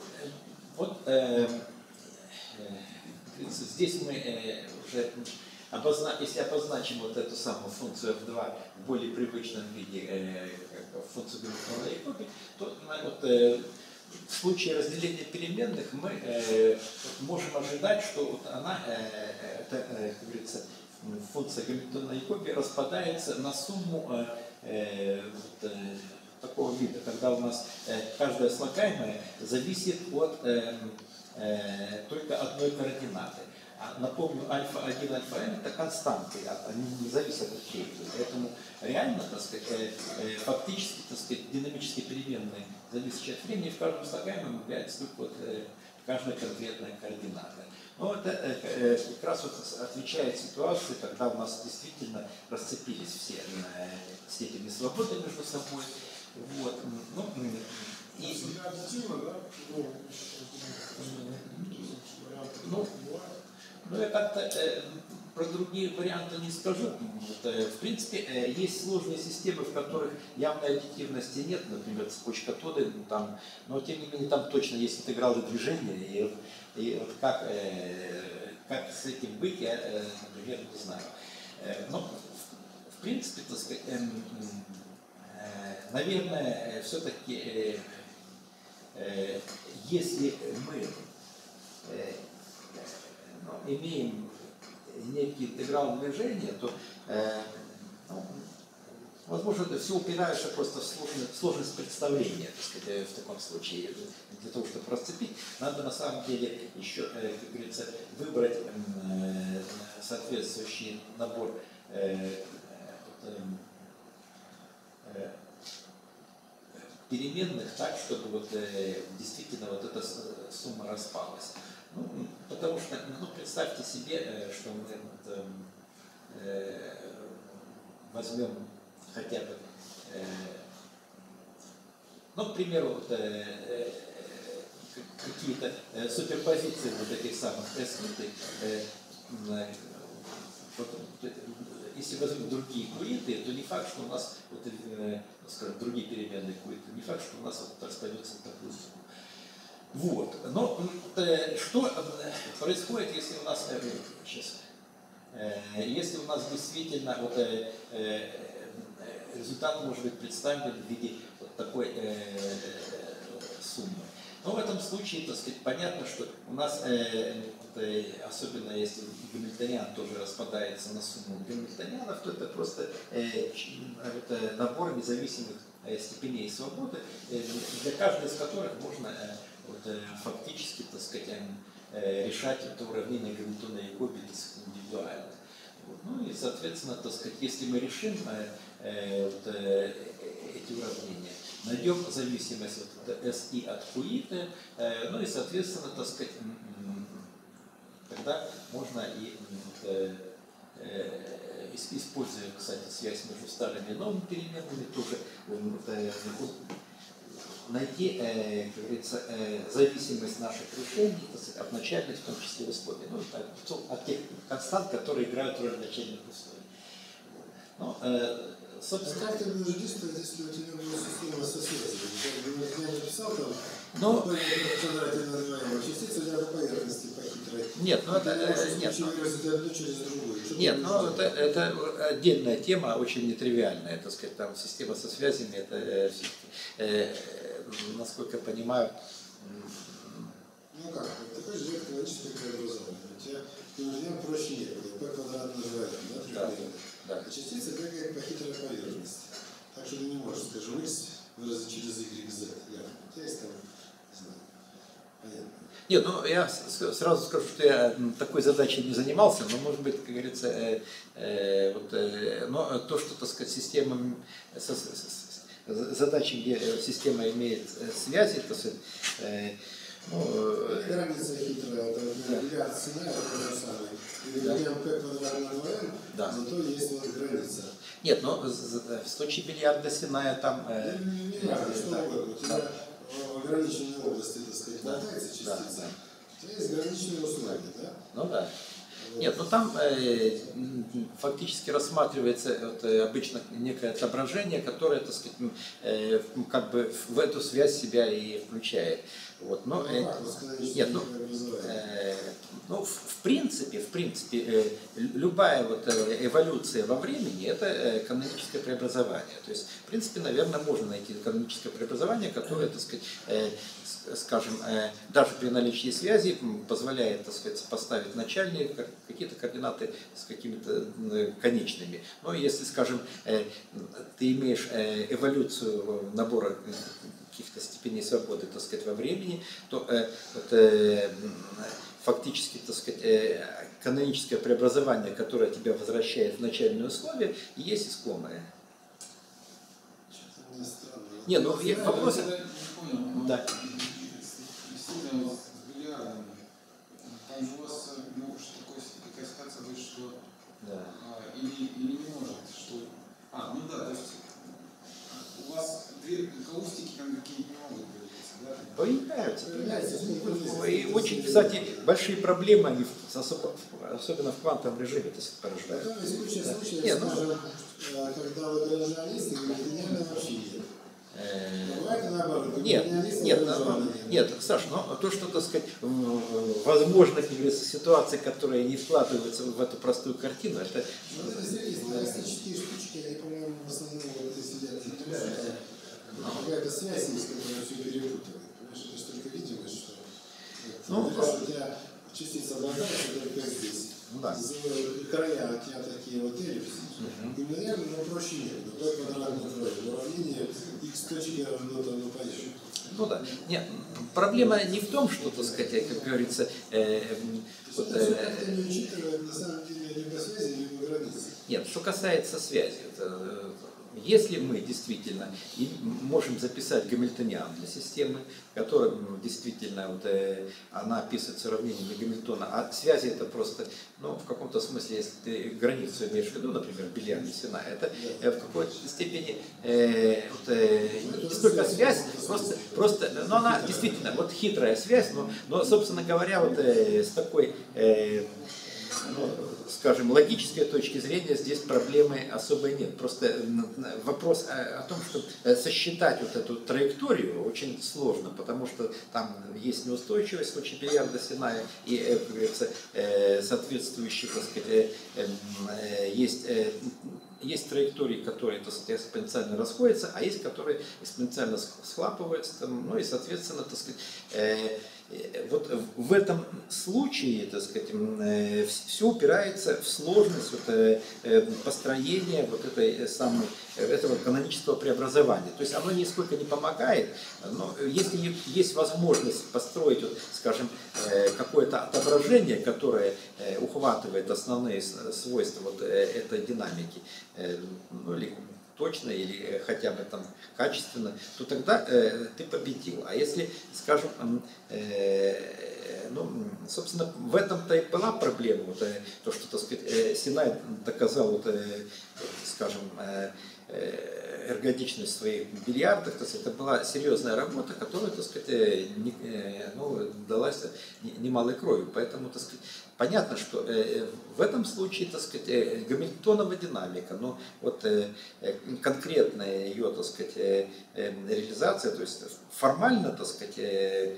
вот здесь мы уже Если обозначим вот эту самую функцию f2 в более привычном виде, функцию гамильтоновой копии, то в случае разделения переменных мы можем ожидать, что вот она, как говорится, функция гамильтоновой копии распадается на сумму такого вида, когда у нас каждая слагаемая зависит от только одной координаты. Напомню, альфа-1, альфа-n это константы, они не зависят от периода. Поэтому реально, так сказать, фактически, так сказать, динамические переменные, зависящие от времени, в каждом слагаемом является только вот каждая конкретная координата. Но это как раз вот отвечает ситуации, когда у нас действительно расцепились все степени свободы между собой. Вот. Я как-то про другие варианты не скажу. В принципе, есть сложные системы, в которых явной аддитивности нет, например, цепочка Тодда, но тем не менее там точно есть интегралы движения, и вот как с этим быть, я, например, не знаю. Но, в принципе, так сказать, наверное, все-таки, если мы имеем некий интеграл движения, то, возможно, это все упирается просто в сложность представления, так сказать, в таком случае. Для того, чтобы расцепить, надо на самом деле еще, как говорится, выбрать соответствующий набор переменных так, чтобы вот, действительно вот эта сумма распалась. Потому что, представьте себе, что мы возьмем хотя бы, к примеру, какие-то суперпозиции вот этих самых S-киты, если возьмем другие куиты, то не факт, что у нас, скажем, другие переменные куиты, не факт, что у нас вот распадется в такую сумму. Вот. Но что происходит, если у нас если у нас действительно результат может быть представлен в виде вот такой суммы? В этом случае, так сказать, понятно, что у нас, особенно если гамильтониан тоже распадается на сумму гамильтонианов, то это просто набор независимых степеней свободы, для каждой из которых можно фактически, так сказать, решать это уравнение гамильтоновой копии индивидуально. И, соответственно, так сказать, если мы решим эти уравнения, найдем зависимость от SI от QI, и, соответственно, так сказать, тогда можно и используя, кстати, связь между старыми и новыми переменными, тоже найти, как говорится, зависимость наших решений, так сказать, от начальных, в том числе условий, от тех констант, которые играют роль начальных условий. Собственно, как ты будешь действовать, если у тебя будет система со связью? Я написал там, частица у тебя по поверхности похитрой. Нет, это отдельная тема, очень нетривиальная, так сказать, там система со связями, это, насколько я понимаю. Как? Такой же каноническое преобразование. У тебя инженер проще некуда, p квадрат на 2, Да. А частица бегает по хитрой поверхности. Так что ты не можешь, скажем, x выразить через YZ. У тебя есть там, не знаю, понятно. Нет, я сразу скажу, что я такой задачей не занимался, но, может быть, как говорится, но то, что, так сказать, система, задачи, где система имеет связи, так сказать, граница хитрая, это миллиард сценариев, это самое. И p квадрат на 2n, зато есть граница. Нет, но в случае бильярда Синая там... Не важно, что угодно. У тебя в ограниченной области, так сказать, мотается частица. У тебя есть граничные условия, да? Ну да. Нет, там фактически рассматривается обычно некое отображение, которое, так сказать, как бы в эту связь себя и включает. Ну, в принципе, любая вот эволюция во времени – это каноническое преобразование. То есть, в принципе, наверное, можно найти каноническое преобразование, которое, так сказать, скажем, даже при наличии связи позволяет, так сказать, поставить начальные какие-то координаты с какими-то конечными. Но если, скажем, ты имеешь эволюцию набора каких-то степеней свободы, так сказать, во времени, то фактически, так сказать, каноническое преобразование, которое тебя возвращает в начальные условия, и есть искомое. Не, ну вопрос... Я не понял. Да. Действительно, вот с бильярдами, там же у вас может такая ситуация быть, что Да. или не может, что... ну да, то есть у вас две гаустики там какие-нибудь не могут появиться, да? Появляются. И очень, кстати, большие проблемы, они особенно в квантовом режиме, так сказать, порождают. Потом есть куча случаев, Не, ну, скажем, когда вот реалисты говорят, гениально вообще нет. Бывает и наоборот. Нет, Саш, но то, что, так сказать, возможно, как говорится, ситуации, которые не вкладываются в эту простую картину, это... Ну, это действительно схоластические штучки, они, по-моему, в основном вот эти сидят. Какая-то связь есть, которая все перепутывает. Понимаешь, это же только видимость, что... Ну, у тебя частица обладается только здесь. Да. Края у тебя такие вот эллипсы. И, наверное, проще нет. Но только квадратное уравнение x точки равно тому поищем. Ну да. Нет, проблема не в том, что, так сказать, как говорится... Вот, как-то не учитывает, на самом деле, либо связи, либо границы. Нет, что касается связи, если мы действительно можем записать гамильтониан для системы, которая действительно она описывается уравнениями Гамильтона, а связи это просто, ну, в каком-то смысле, если ты границу имеешь в виду, например, бильярд Сина, это в какой-то степени не столько связь, просто, но она действительно, вот хитрая связь, но собственно говоря, с такой, скажем, логической точки зрения здесь проблемы особой нет. Просто вопрос о том, что сосчитать вот эту траекторию очень сложно, потому что там есть неустойчивость в случае бильярда Синая и, как говорится, соответствующие, так сказать, есть траектории, которые, так сказать, экспоненциально расходятся, а есть, которые экспоненциально схлапываются, ну и, соответственно, так сказать, вот в этом случае, так сказать, все упирается в сложность построения этого канонического преобразования. То есть оно нисколько не помогает, но если есть возможность построить, скажем, какое-то отображение, которое ухватывает основные свойства этой динамики, ну или точно, или хотя бы там качественно, то тогда ты победил. А если, скажем, собственно, в этом-то и была проблема, то, что, так сказать, Синай доказал, скажем, эргодичность своих бильярдах, то есть это была серьезная работа, которая, так сказать, далась немалой кровью. Поэтому, так сказать, понятно, что в этом случае, так сказать, гамильтонова динамика, но конкретная ее, так сказать, реализация, то есть формально, так сказать,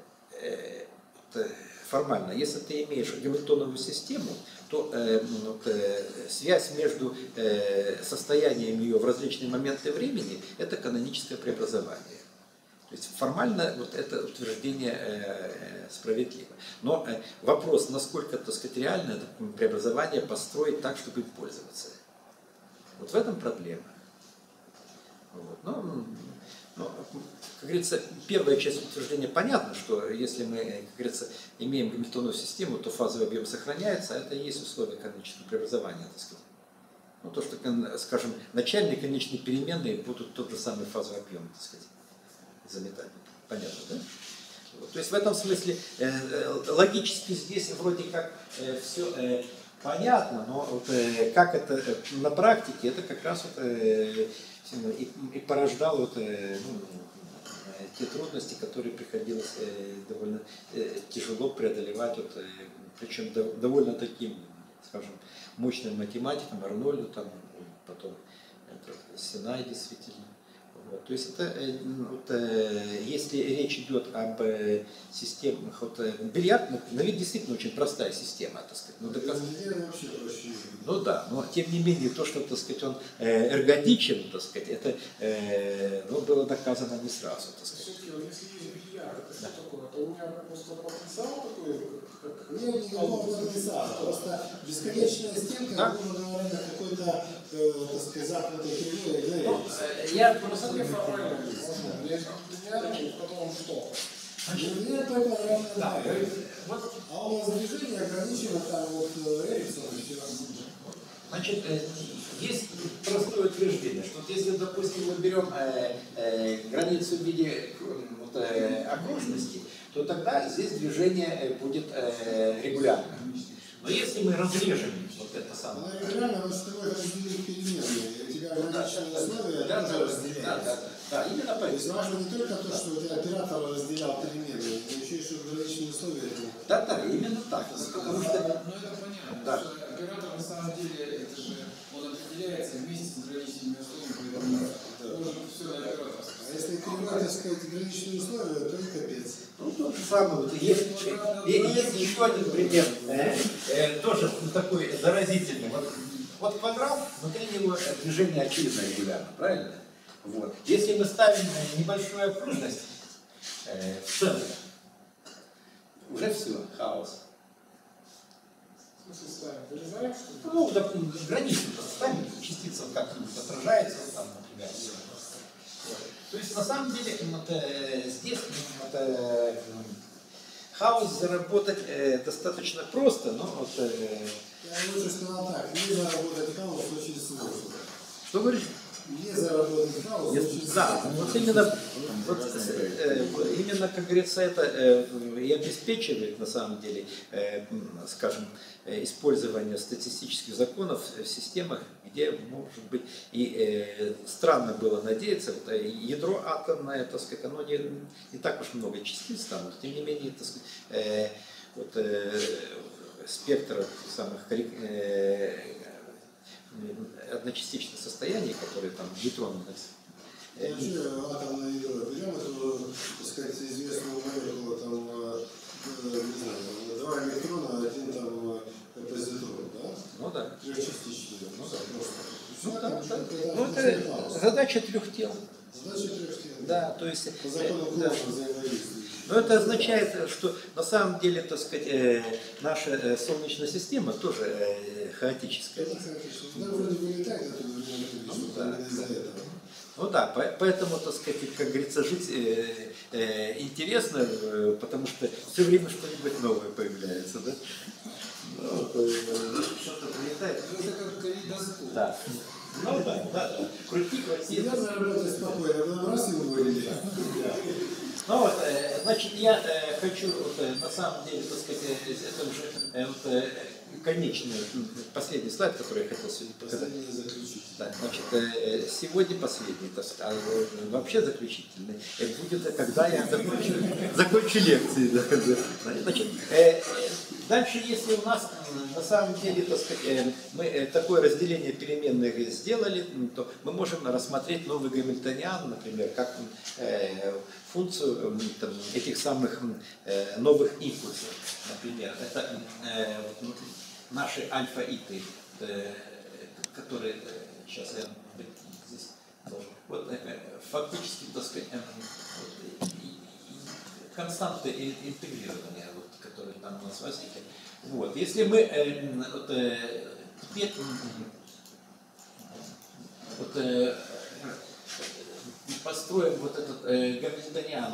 формально, если ты имеешь гамильтоновую систему, то связь между состоянием ее в различные моменты времени – это каноническое преобразование. То есть формально это утверждение справедливо. Но вопрос, насколько, так сказать, реально это преобразование построить так, чтобы им пользоваться. Вот в этом проблема. Как говорится, первая часть утверждения понятна, что если мы, как говорится, имеем гамильтоновую систему, то фазовый объем сохраняется, а это и есть условие канонического преобразования, так сказать. Ну, то, что, скажем, начальные и конечные переменные будут тот же самый фазовый объем, так сказать, заметать. Понятно, да? То есть в этом смысле логически здесь вроде как все понятно, но как это на практике, это как раз и порождало те трудности, которые приходилось довольно тяжело преодолевать, причем довольно таким, скажем, мощным математикам, Арнольду, потом Синай действительно. Вот, то есть это, если речь идет об системах, бильярд, на вид действительно очень простая система, так сказать. Ну да, но тем не менее то, что, так сказать, он эргодичен, так сказать, это было доказано не сразу, так сказать. Все-таки, вот если есть бильярд, это что такое? Это у меня просто потенциал такой, как... Нет никакого потенциала, просто бесконечная стенка, грубо говоря, на какой-то, так сказать, западной кривой игре. Я просто не формально возможно. Если бильярд, потом что? Нет, только равная. А у нас движение ограничено там вот Эриксоном и все. Значит, есть простое утверждение, что если, допустим, мы берем границу в виде окружности, то тогда здесь движение будет регулярным. Но если мы разрежем вот это самое... Она регулярно, но с тобой разделить переменные. У тебя ограниченные условия, тоже разделяется. Да, именно То есть важно не только то, что у тебя оператор разделял переменные, но еще и что ограниченные условия. Да, именно так. Потому что... Ну это понятно, да. потому что оператор на самом деле, это же, он определяется вместе с ограниченными условиями, поэтому можно все на оператор. А если кривой, так сказать, ограниченные условия, то и капец. Ну, то же самое. Есть еще один пример, тоже такой заразительный. Вот квадрат, внутри него движение очевидно регулярно, правильно? Вот. Если мы ставим небольшую окружность в центр, уже все, хаос. В смысле ставим? Вырезаем, что ли? Ну, допустим, границу ставим, частица как-нибудь отражается, там, например. То есть, на самом деле, здесь хаос заработать достаточно просто, но Я лучше сказал так, не заработать хаос очень сложно. Что говоришь? Не заработать хаос очень сложно. Да, вот именно, как говорится, это и обеспечивает, на самом деле, скажем, использование статистических законов в системах, где, может быть, и странно было надеяться, ядро атомное, так сказать, оно не так уж много частиц там, тем не менее, так сказать, спектр самых одночастичных состояний, которые там нейтронные. Вообще атомное ядро берем эту, так сказать, известную молекулу, там, не знаю, 2 электрона, 1 там позитрон, да? Ну да. Трехчастичный. Ну да. Ну это задача трех тел. Задача трех тел. Да, то есть. По закону Кулона взаимодействия. Но это означает, что на самом деле, так сказать, наша Солнечная система тоже хаотическая. Это хаотично. Да, вроде бы летает, а тут именно из-за этого. Ну да, поэтому, так сказать, как говорится, жить интересно, потому что все время что-нибудь новое появляется, да? Что-то прилетает. Это как калейдоскоп. Да. Ну да. Крути. Я заработаю спокойно, потом раз и уволили. Ну вот, значит, я хочу, на самом деле, так сказать, это уже конечный, последний слайд, который я хотел сегодня показать. Да, значит, сегодня последний, а вообще заключительный будет, когда я закончу лекции. Да. Значит, дальше, если у нас на самом деле, так сказать, мы такое разделение переменных сделали, то мы можем рассмотреть новый гамильтониан, например, как функцию этих самых новых импульсов. Например, это наши альфа-иты, которые сейчас я здесь должен. Вот фактически, так сказать, константы интегрирования, вот, которые там у нас возникли. Вот. Если мы теперь построим вот этот гамильтониан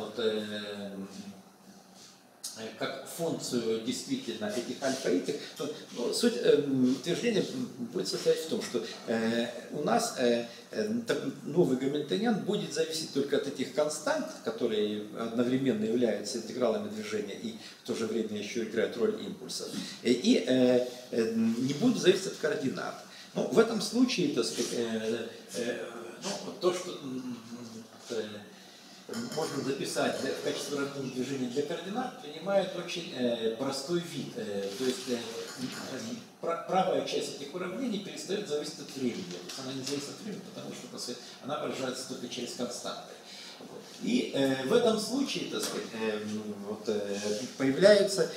как функцию действительно этих альфа-итов, то суть утверждения будет состоять в том, что у нас новый гамильтониан будет зависеть только от этих констант, которые одновременно являются интегралами движения и в то же время еще играют роль импульсов, и не будут зависеть от координат. Ну, в этом случае, так сказать, то, что можно записать в качестве уравнения движения для координат, принимает очень простой вид. То есть правая часть этих уравнений перестает зависеть от времени. То есть она не зависит от времени, потому что она выражается только через константы. И в этом случае, так сказать, появляется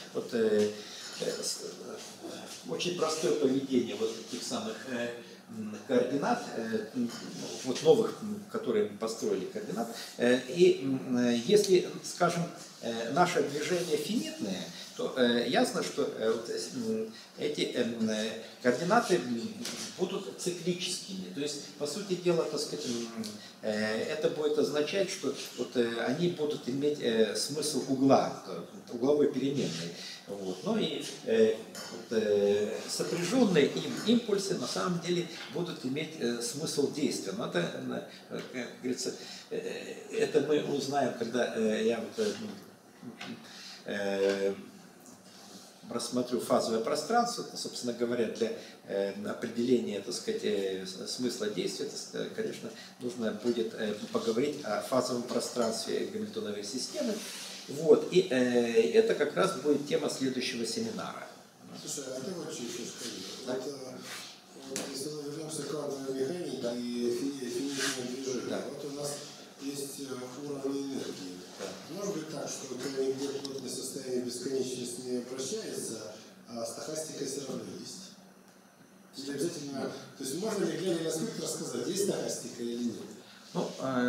очень простое поведение вот этих самых координат, вот новых, которые мы построили координат. И если, скажем, наше движение финитное, то ясно, что эти координаты будут циклическими. То есть, по сути дела, так сказать, это будет означать, что вот они будут иметь смысл угла, угловой переменной. Вот. Ну и сопряженные им импульсы на самом деле будут иметь смысл действия. Но это, как говорится, это мы узнаем, когда я рассмотрю фазовое пространство, собственно говоря, для определения, так сказать, смысла действия, конечно, нужно будет поговорить о фазовом пространстве гамильтоновой системы. Вот, и это как раз будет тема следующего семинара. Слушай, а ты вот еще скажи, вот, если мы вернемся к квантовой механике и финитному движению, да. Вот у нас есть уровни энергии. Да. Может быть так, что где плотное состояние бесконечности не обращается, а стохастика все равно есть. Или обязательно, то есть можно ли, глядя на спектр, сказать, есть стохастика или нет? Ну,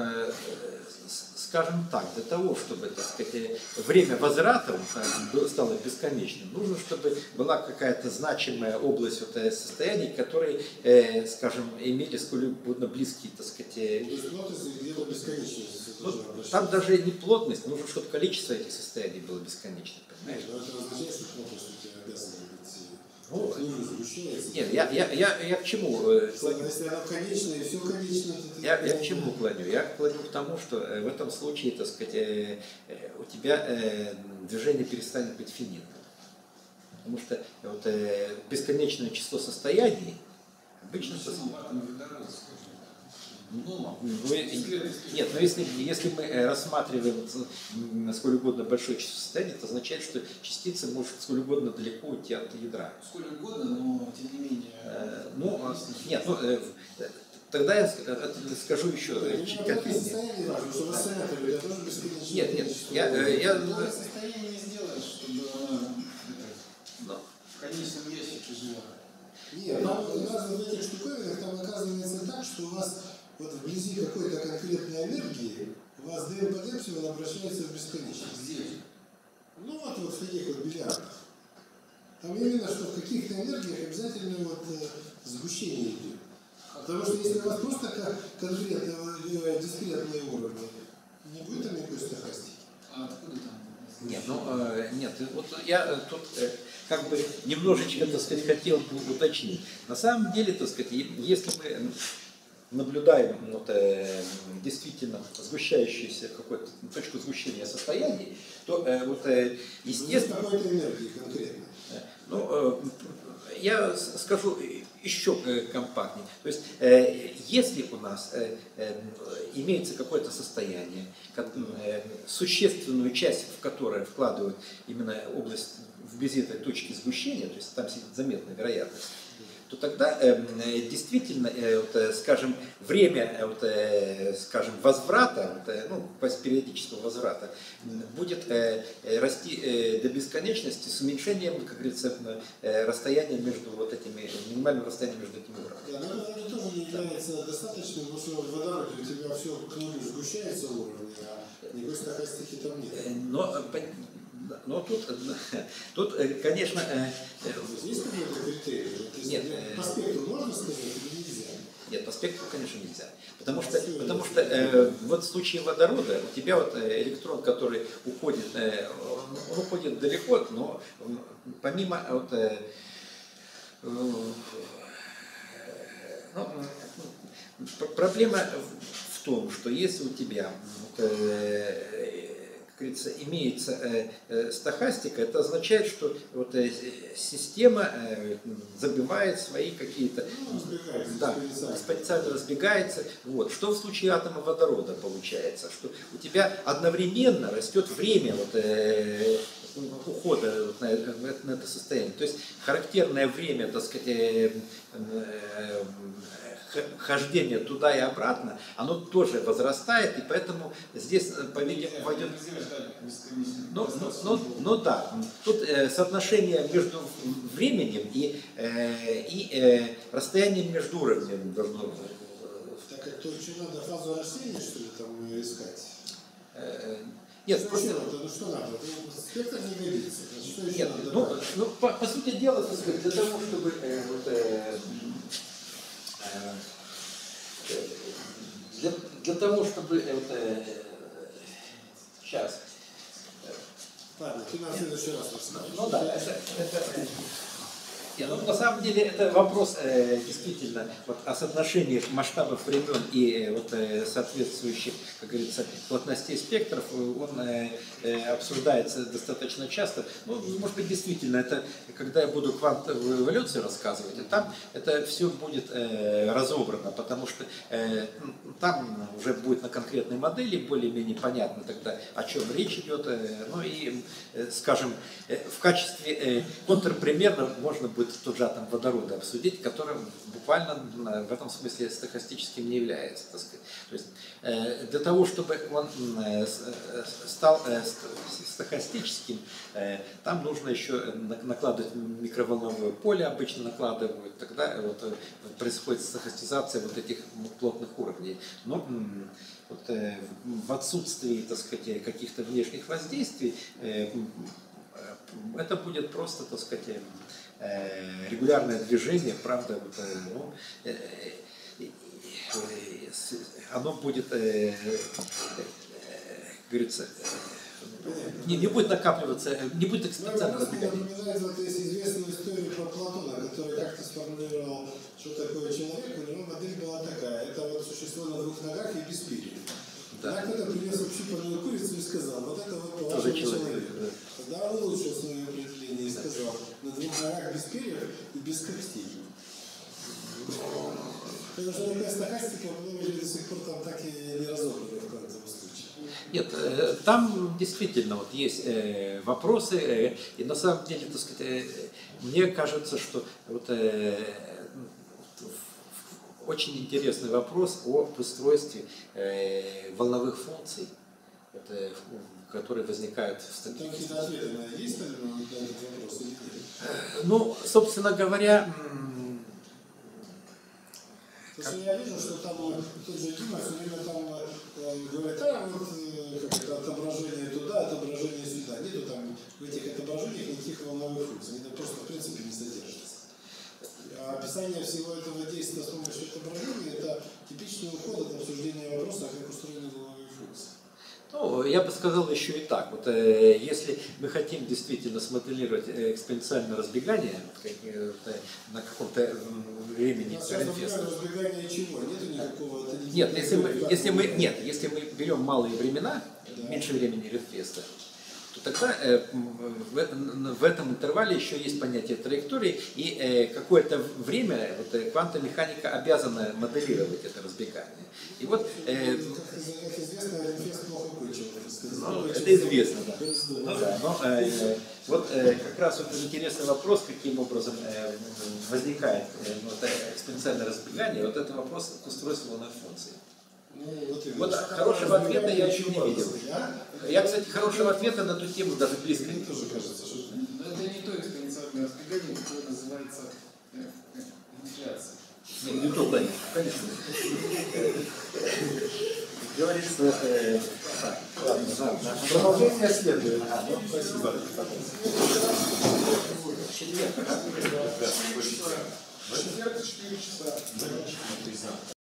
скажем так, для того, чтобы, так сказать, время возврата стало бесконечным, нужно, чтобы была какая-то значимая область состояний, которые, скажем, имели сколь угодно близкие, так сказать... То есть плотность где-то бесконечность. Там даже не плотность, нужно, чтобы количество этих состояний было бесконечным, понимаешь? Но это означает, что плотность у тебя обязана быть... Ну, сгущается. Нет, я к чему клоню? Если оно конечно и все конечно, то Я к чему клоню? Я клоню к тому, что в этом случае, так сказать, у тебя движение перестанет быть финитным. Потому что вот, бесконечное число состояний обычно... Нет, но если мы рассматриваем сколь угодно большое число состояний, это означает, что частица может сколь угодно далеко уйти от ядра. Сколь угодно, но тем не менее... Нет, тогда я скажу еще чуть конкретнее. Нет, состояние не сделаешь, чтобы в конечном ящике жила. Нет, там у нас в этих штуковинах там оказывается так, что у вас вот вблизи какой-то конкретной энергии у вас ДН по Депсилону обращается в бесконечность. Где? Ну вот в таких вот бильярдах. Там именно, что в каких-то энергиях обязательно вот сгущение идет. Потому что если у вас просто конкретные дискретные уровни, не будет там никакой стохастики. А откуда там? Нет, вот я тут как бы немножечко, так сказать, хотел бы уточнить. На самом деле, так сказать, если мы наблюдаем действительно сгущающуюся какую-то точку сгущения состояний, то естественно... Какой-то энергии конкретно. Я скажу еще компактнее. То есть, если у нас имеется какое-то состояние, существенную часть в которое вкладывают именно область вблизи этой точки сгущения, то есть там сидит заметная вероятность, то тогда действительно, скажем, время, скажем, возврата, периодического возврата, будет расти до бесконечности с уменьшением, как говорится, расстояния между вот этими, минимальным расстоянием между этими уровнями. Да, но это тоже не является достаточным, потому что в водороде у тебя все к нулю сгущается уровень, а никакой стохастики там нет. Но тут, конечно... Есть какой-то критерий? Нет. По спектру можно сказать или нельзя? Нет, по спектру, конечно, нельзя. Потому что вот в случае водорода у тебя вот электрон, который уходит, он уходит далеко, но помимо проблема в том, что если у тебя говорится, имеется стохастика, это означает, что система забивает свои какие-то... экспоненциально разбегается. Вот. Что в случае атома водорода получается? Что у тебя одновременно растет время ухода вот на это состояние. То есть характерное время, так сказать, хождение туда и обратно, оно тоже возрастает, и поэтому здесь, по-видимому, войдет... Ну да, тут соотношение между временем и расстоянием между уровнями должно... Так как то, что надо фазу растения, что ли, там искать? Нет, что просто... Ну что надо? Спектр не годится. Что еще Нет, надо? по сути дела, так сказать, для того, чтобы для того, чтобы сейчас. Ладно, ты на следующий раз расскажешь. Ну да, нет, ну, на самом деле это вопрос действительно вот, о соотношениях масштабов времен и соответствующих, как говорится, плотностей спектров, он обсуждается достаточно часто. Ну, может быть, действительно, это когда я буду квантовую эволюцию рассказывать, и там это все будет разобрано, потому что там уже будет на конкретной модели более-менее понятно тогда, о чем речь идет. Ну и, скажем, в качестве контрпримера можно будет тот же атом водорода обсудить, который буквально в этом смысле стохастическим не является. Так сказать. То есть, для того, чтобы он стал стохастическим, там нужно еще накладывать микроволновое поле, обычно накладывают, тогда происходит стохастизация вот этих плотных уровней. Но в отсутствии, так сказать, каких-то внешних воздействий, это будет просто, так сказать, регулярное движение, правда, оно будет, говорится, не будет накапливаться, не будет экспоненциально разбегаться. Мне напоминает вот известную историю про Платона, который как-то сформулировал, что такое человек, у него модель была такая, это вот существо на двух ногах и без перьев. Да. Кто-то принес общипанную курицу и сказал, вот это вот тоже человек. Тогда он улучшил свое определение и сказал, на двух ногах без перьев и без когтей. Потому что такая стохастика, мы до сих пор там так и не разобраны в каждом случае. Нет, там действительно вот есть вопросы, и на самом деле, так сказать, мне кажется, что очень интересный вопрос об устройстве волновых функций, которые возникают в статистике. Какие-то ответы есть на этот вопрос или нет? Ну, собственно говоря, Потому что я вижу, что там тот же Дима все время там говорит, вот отображение туда, отображение сюда. Нету там в этих отображениях никаких волновых функций, они там просто в принципе не содержатся. А описание всего этого действия с помощью отображения – это типичный уход от обсуждения вопроса, как устроены волновые функции. ну, я бы сказал еще и так. Вот, если мы хотим действительно смоделировать экспоненциальное разбегание на каком-то времени Ренфеста. Разбегание чего? Нету никакого? Нет, если мы берем малые времена, меньше времени Ренфеста, то тогда в этом интервале еще есть понятие траектории, и какое-то время квантовая механика обязана моделировать это разбегание. И вот, как известно, Ренфест плохо кончил. это известно, да. Ну, да, но вот как раз вот интересный вопрос, каким образом возникает экспоненциальное разбегание, вот это вопрос к устройству волновой функции. Вот хорошего ответа я еще не видел. Я, кстати, хорошего ответа на эту тему даже близко не вижу. Это не то экспоненциальное разбегание, которое называется инфляция. Не то, конечно. Говорится, ладно, продолжение следует. Спасибо. Четверг, 4 часа.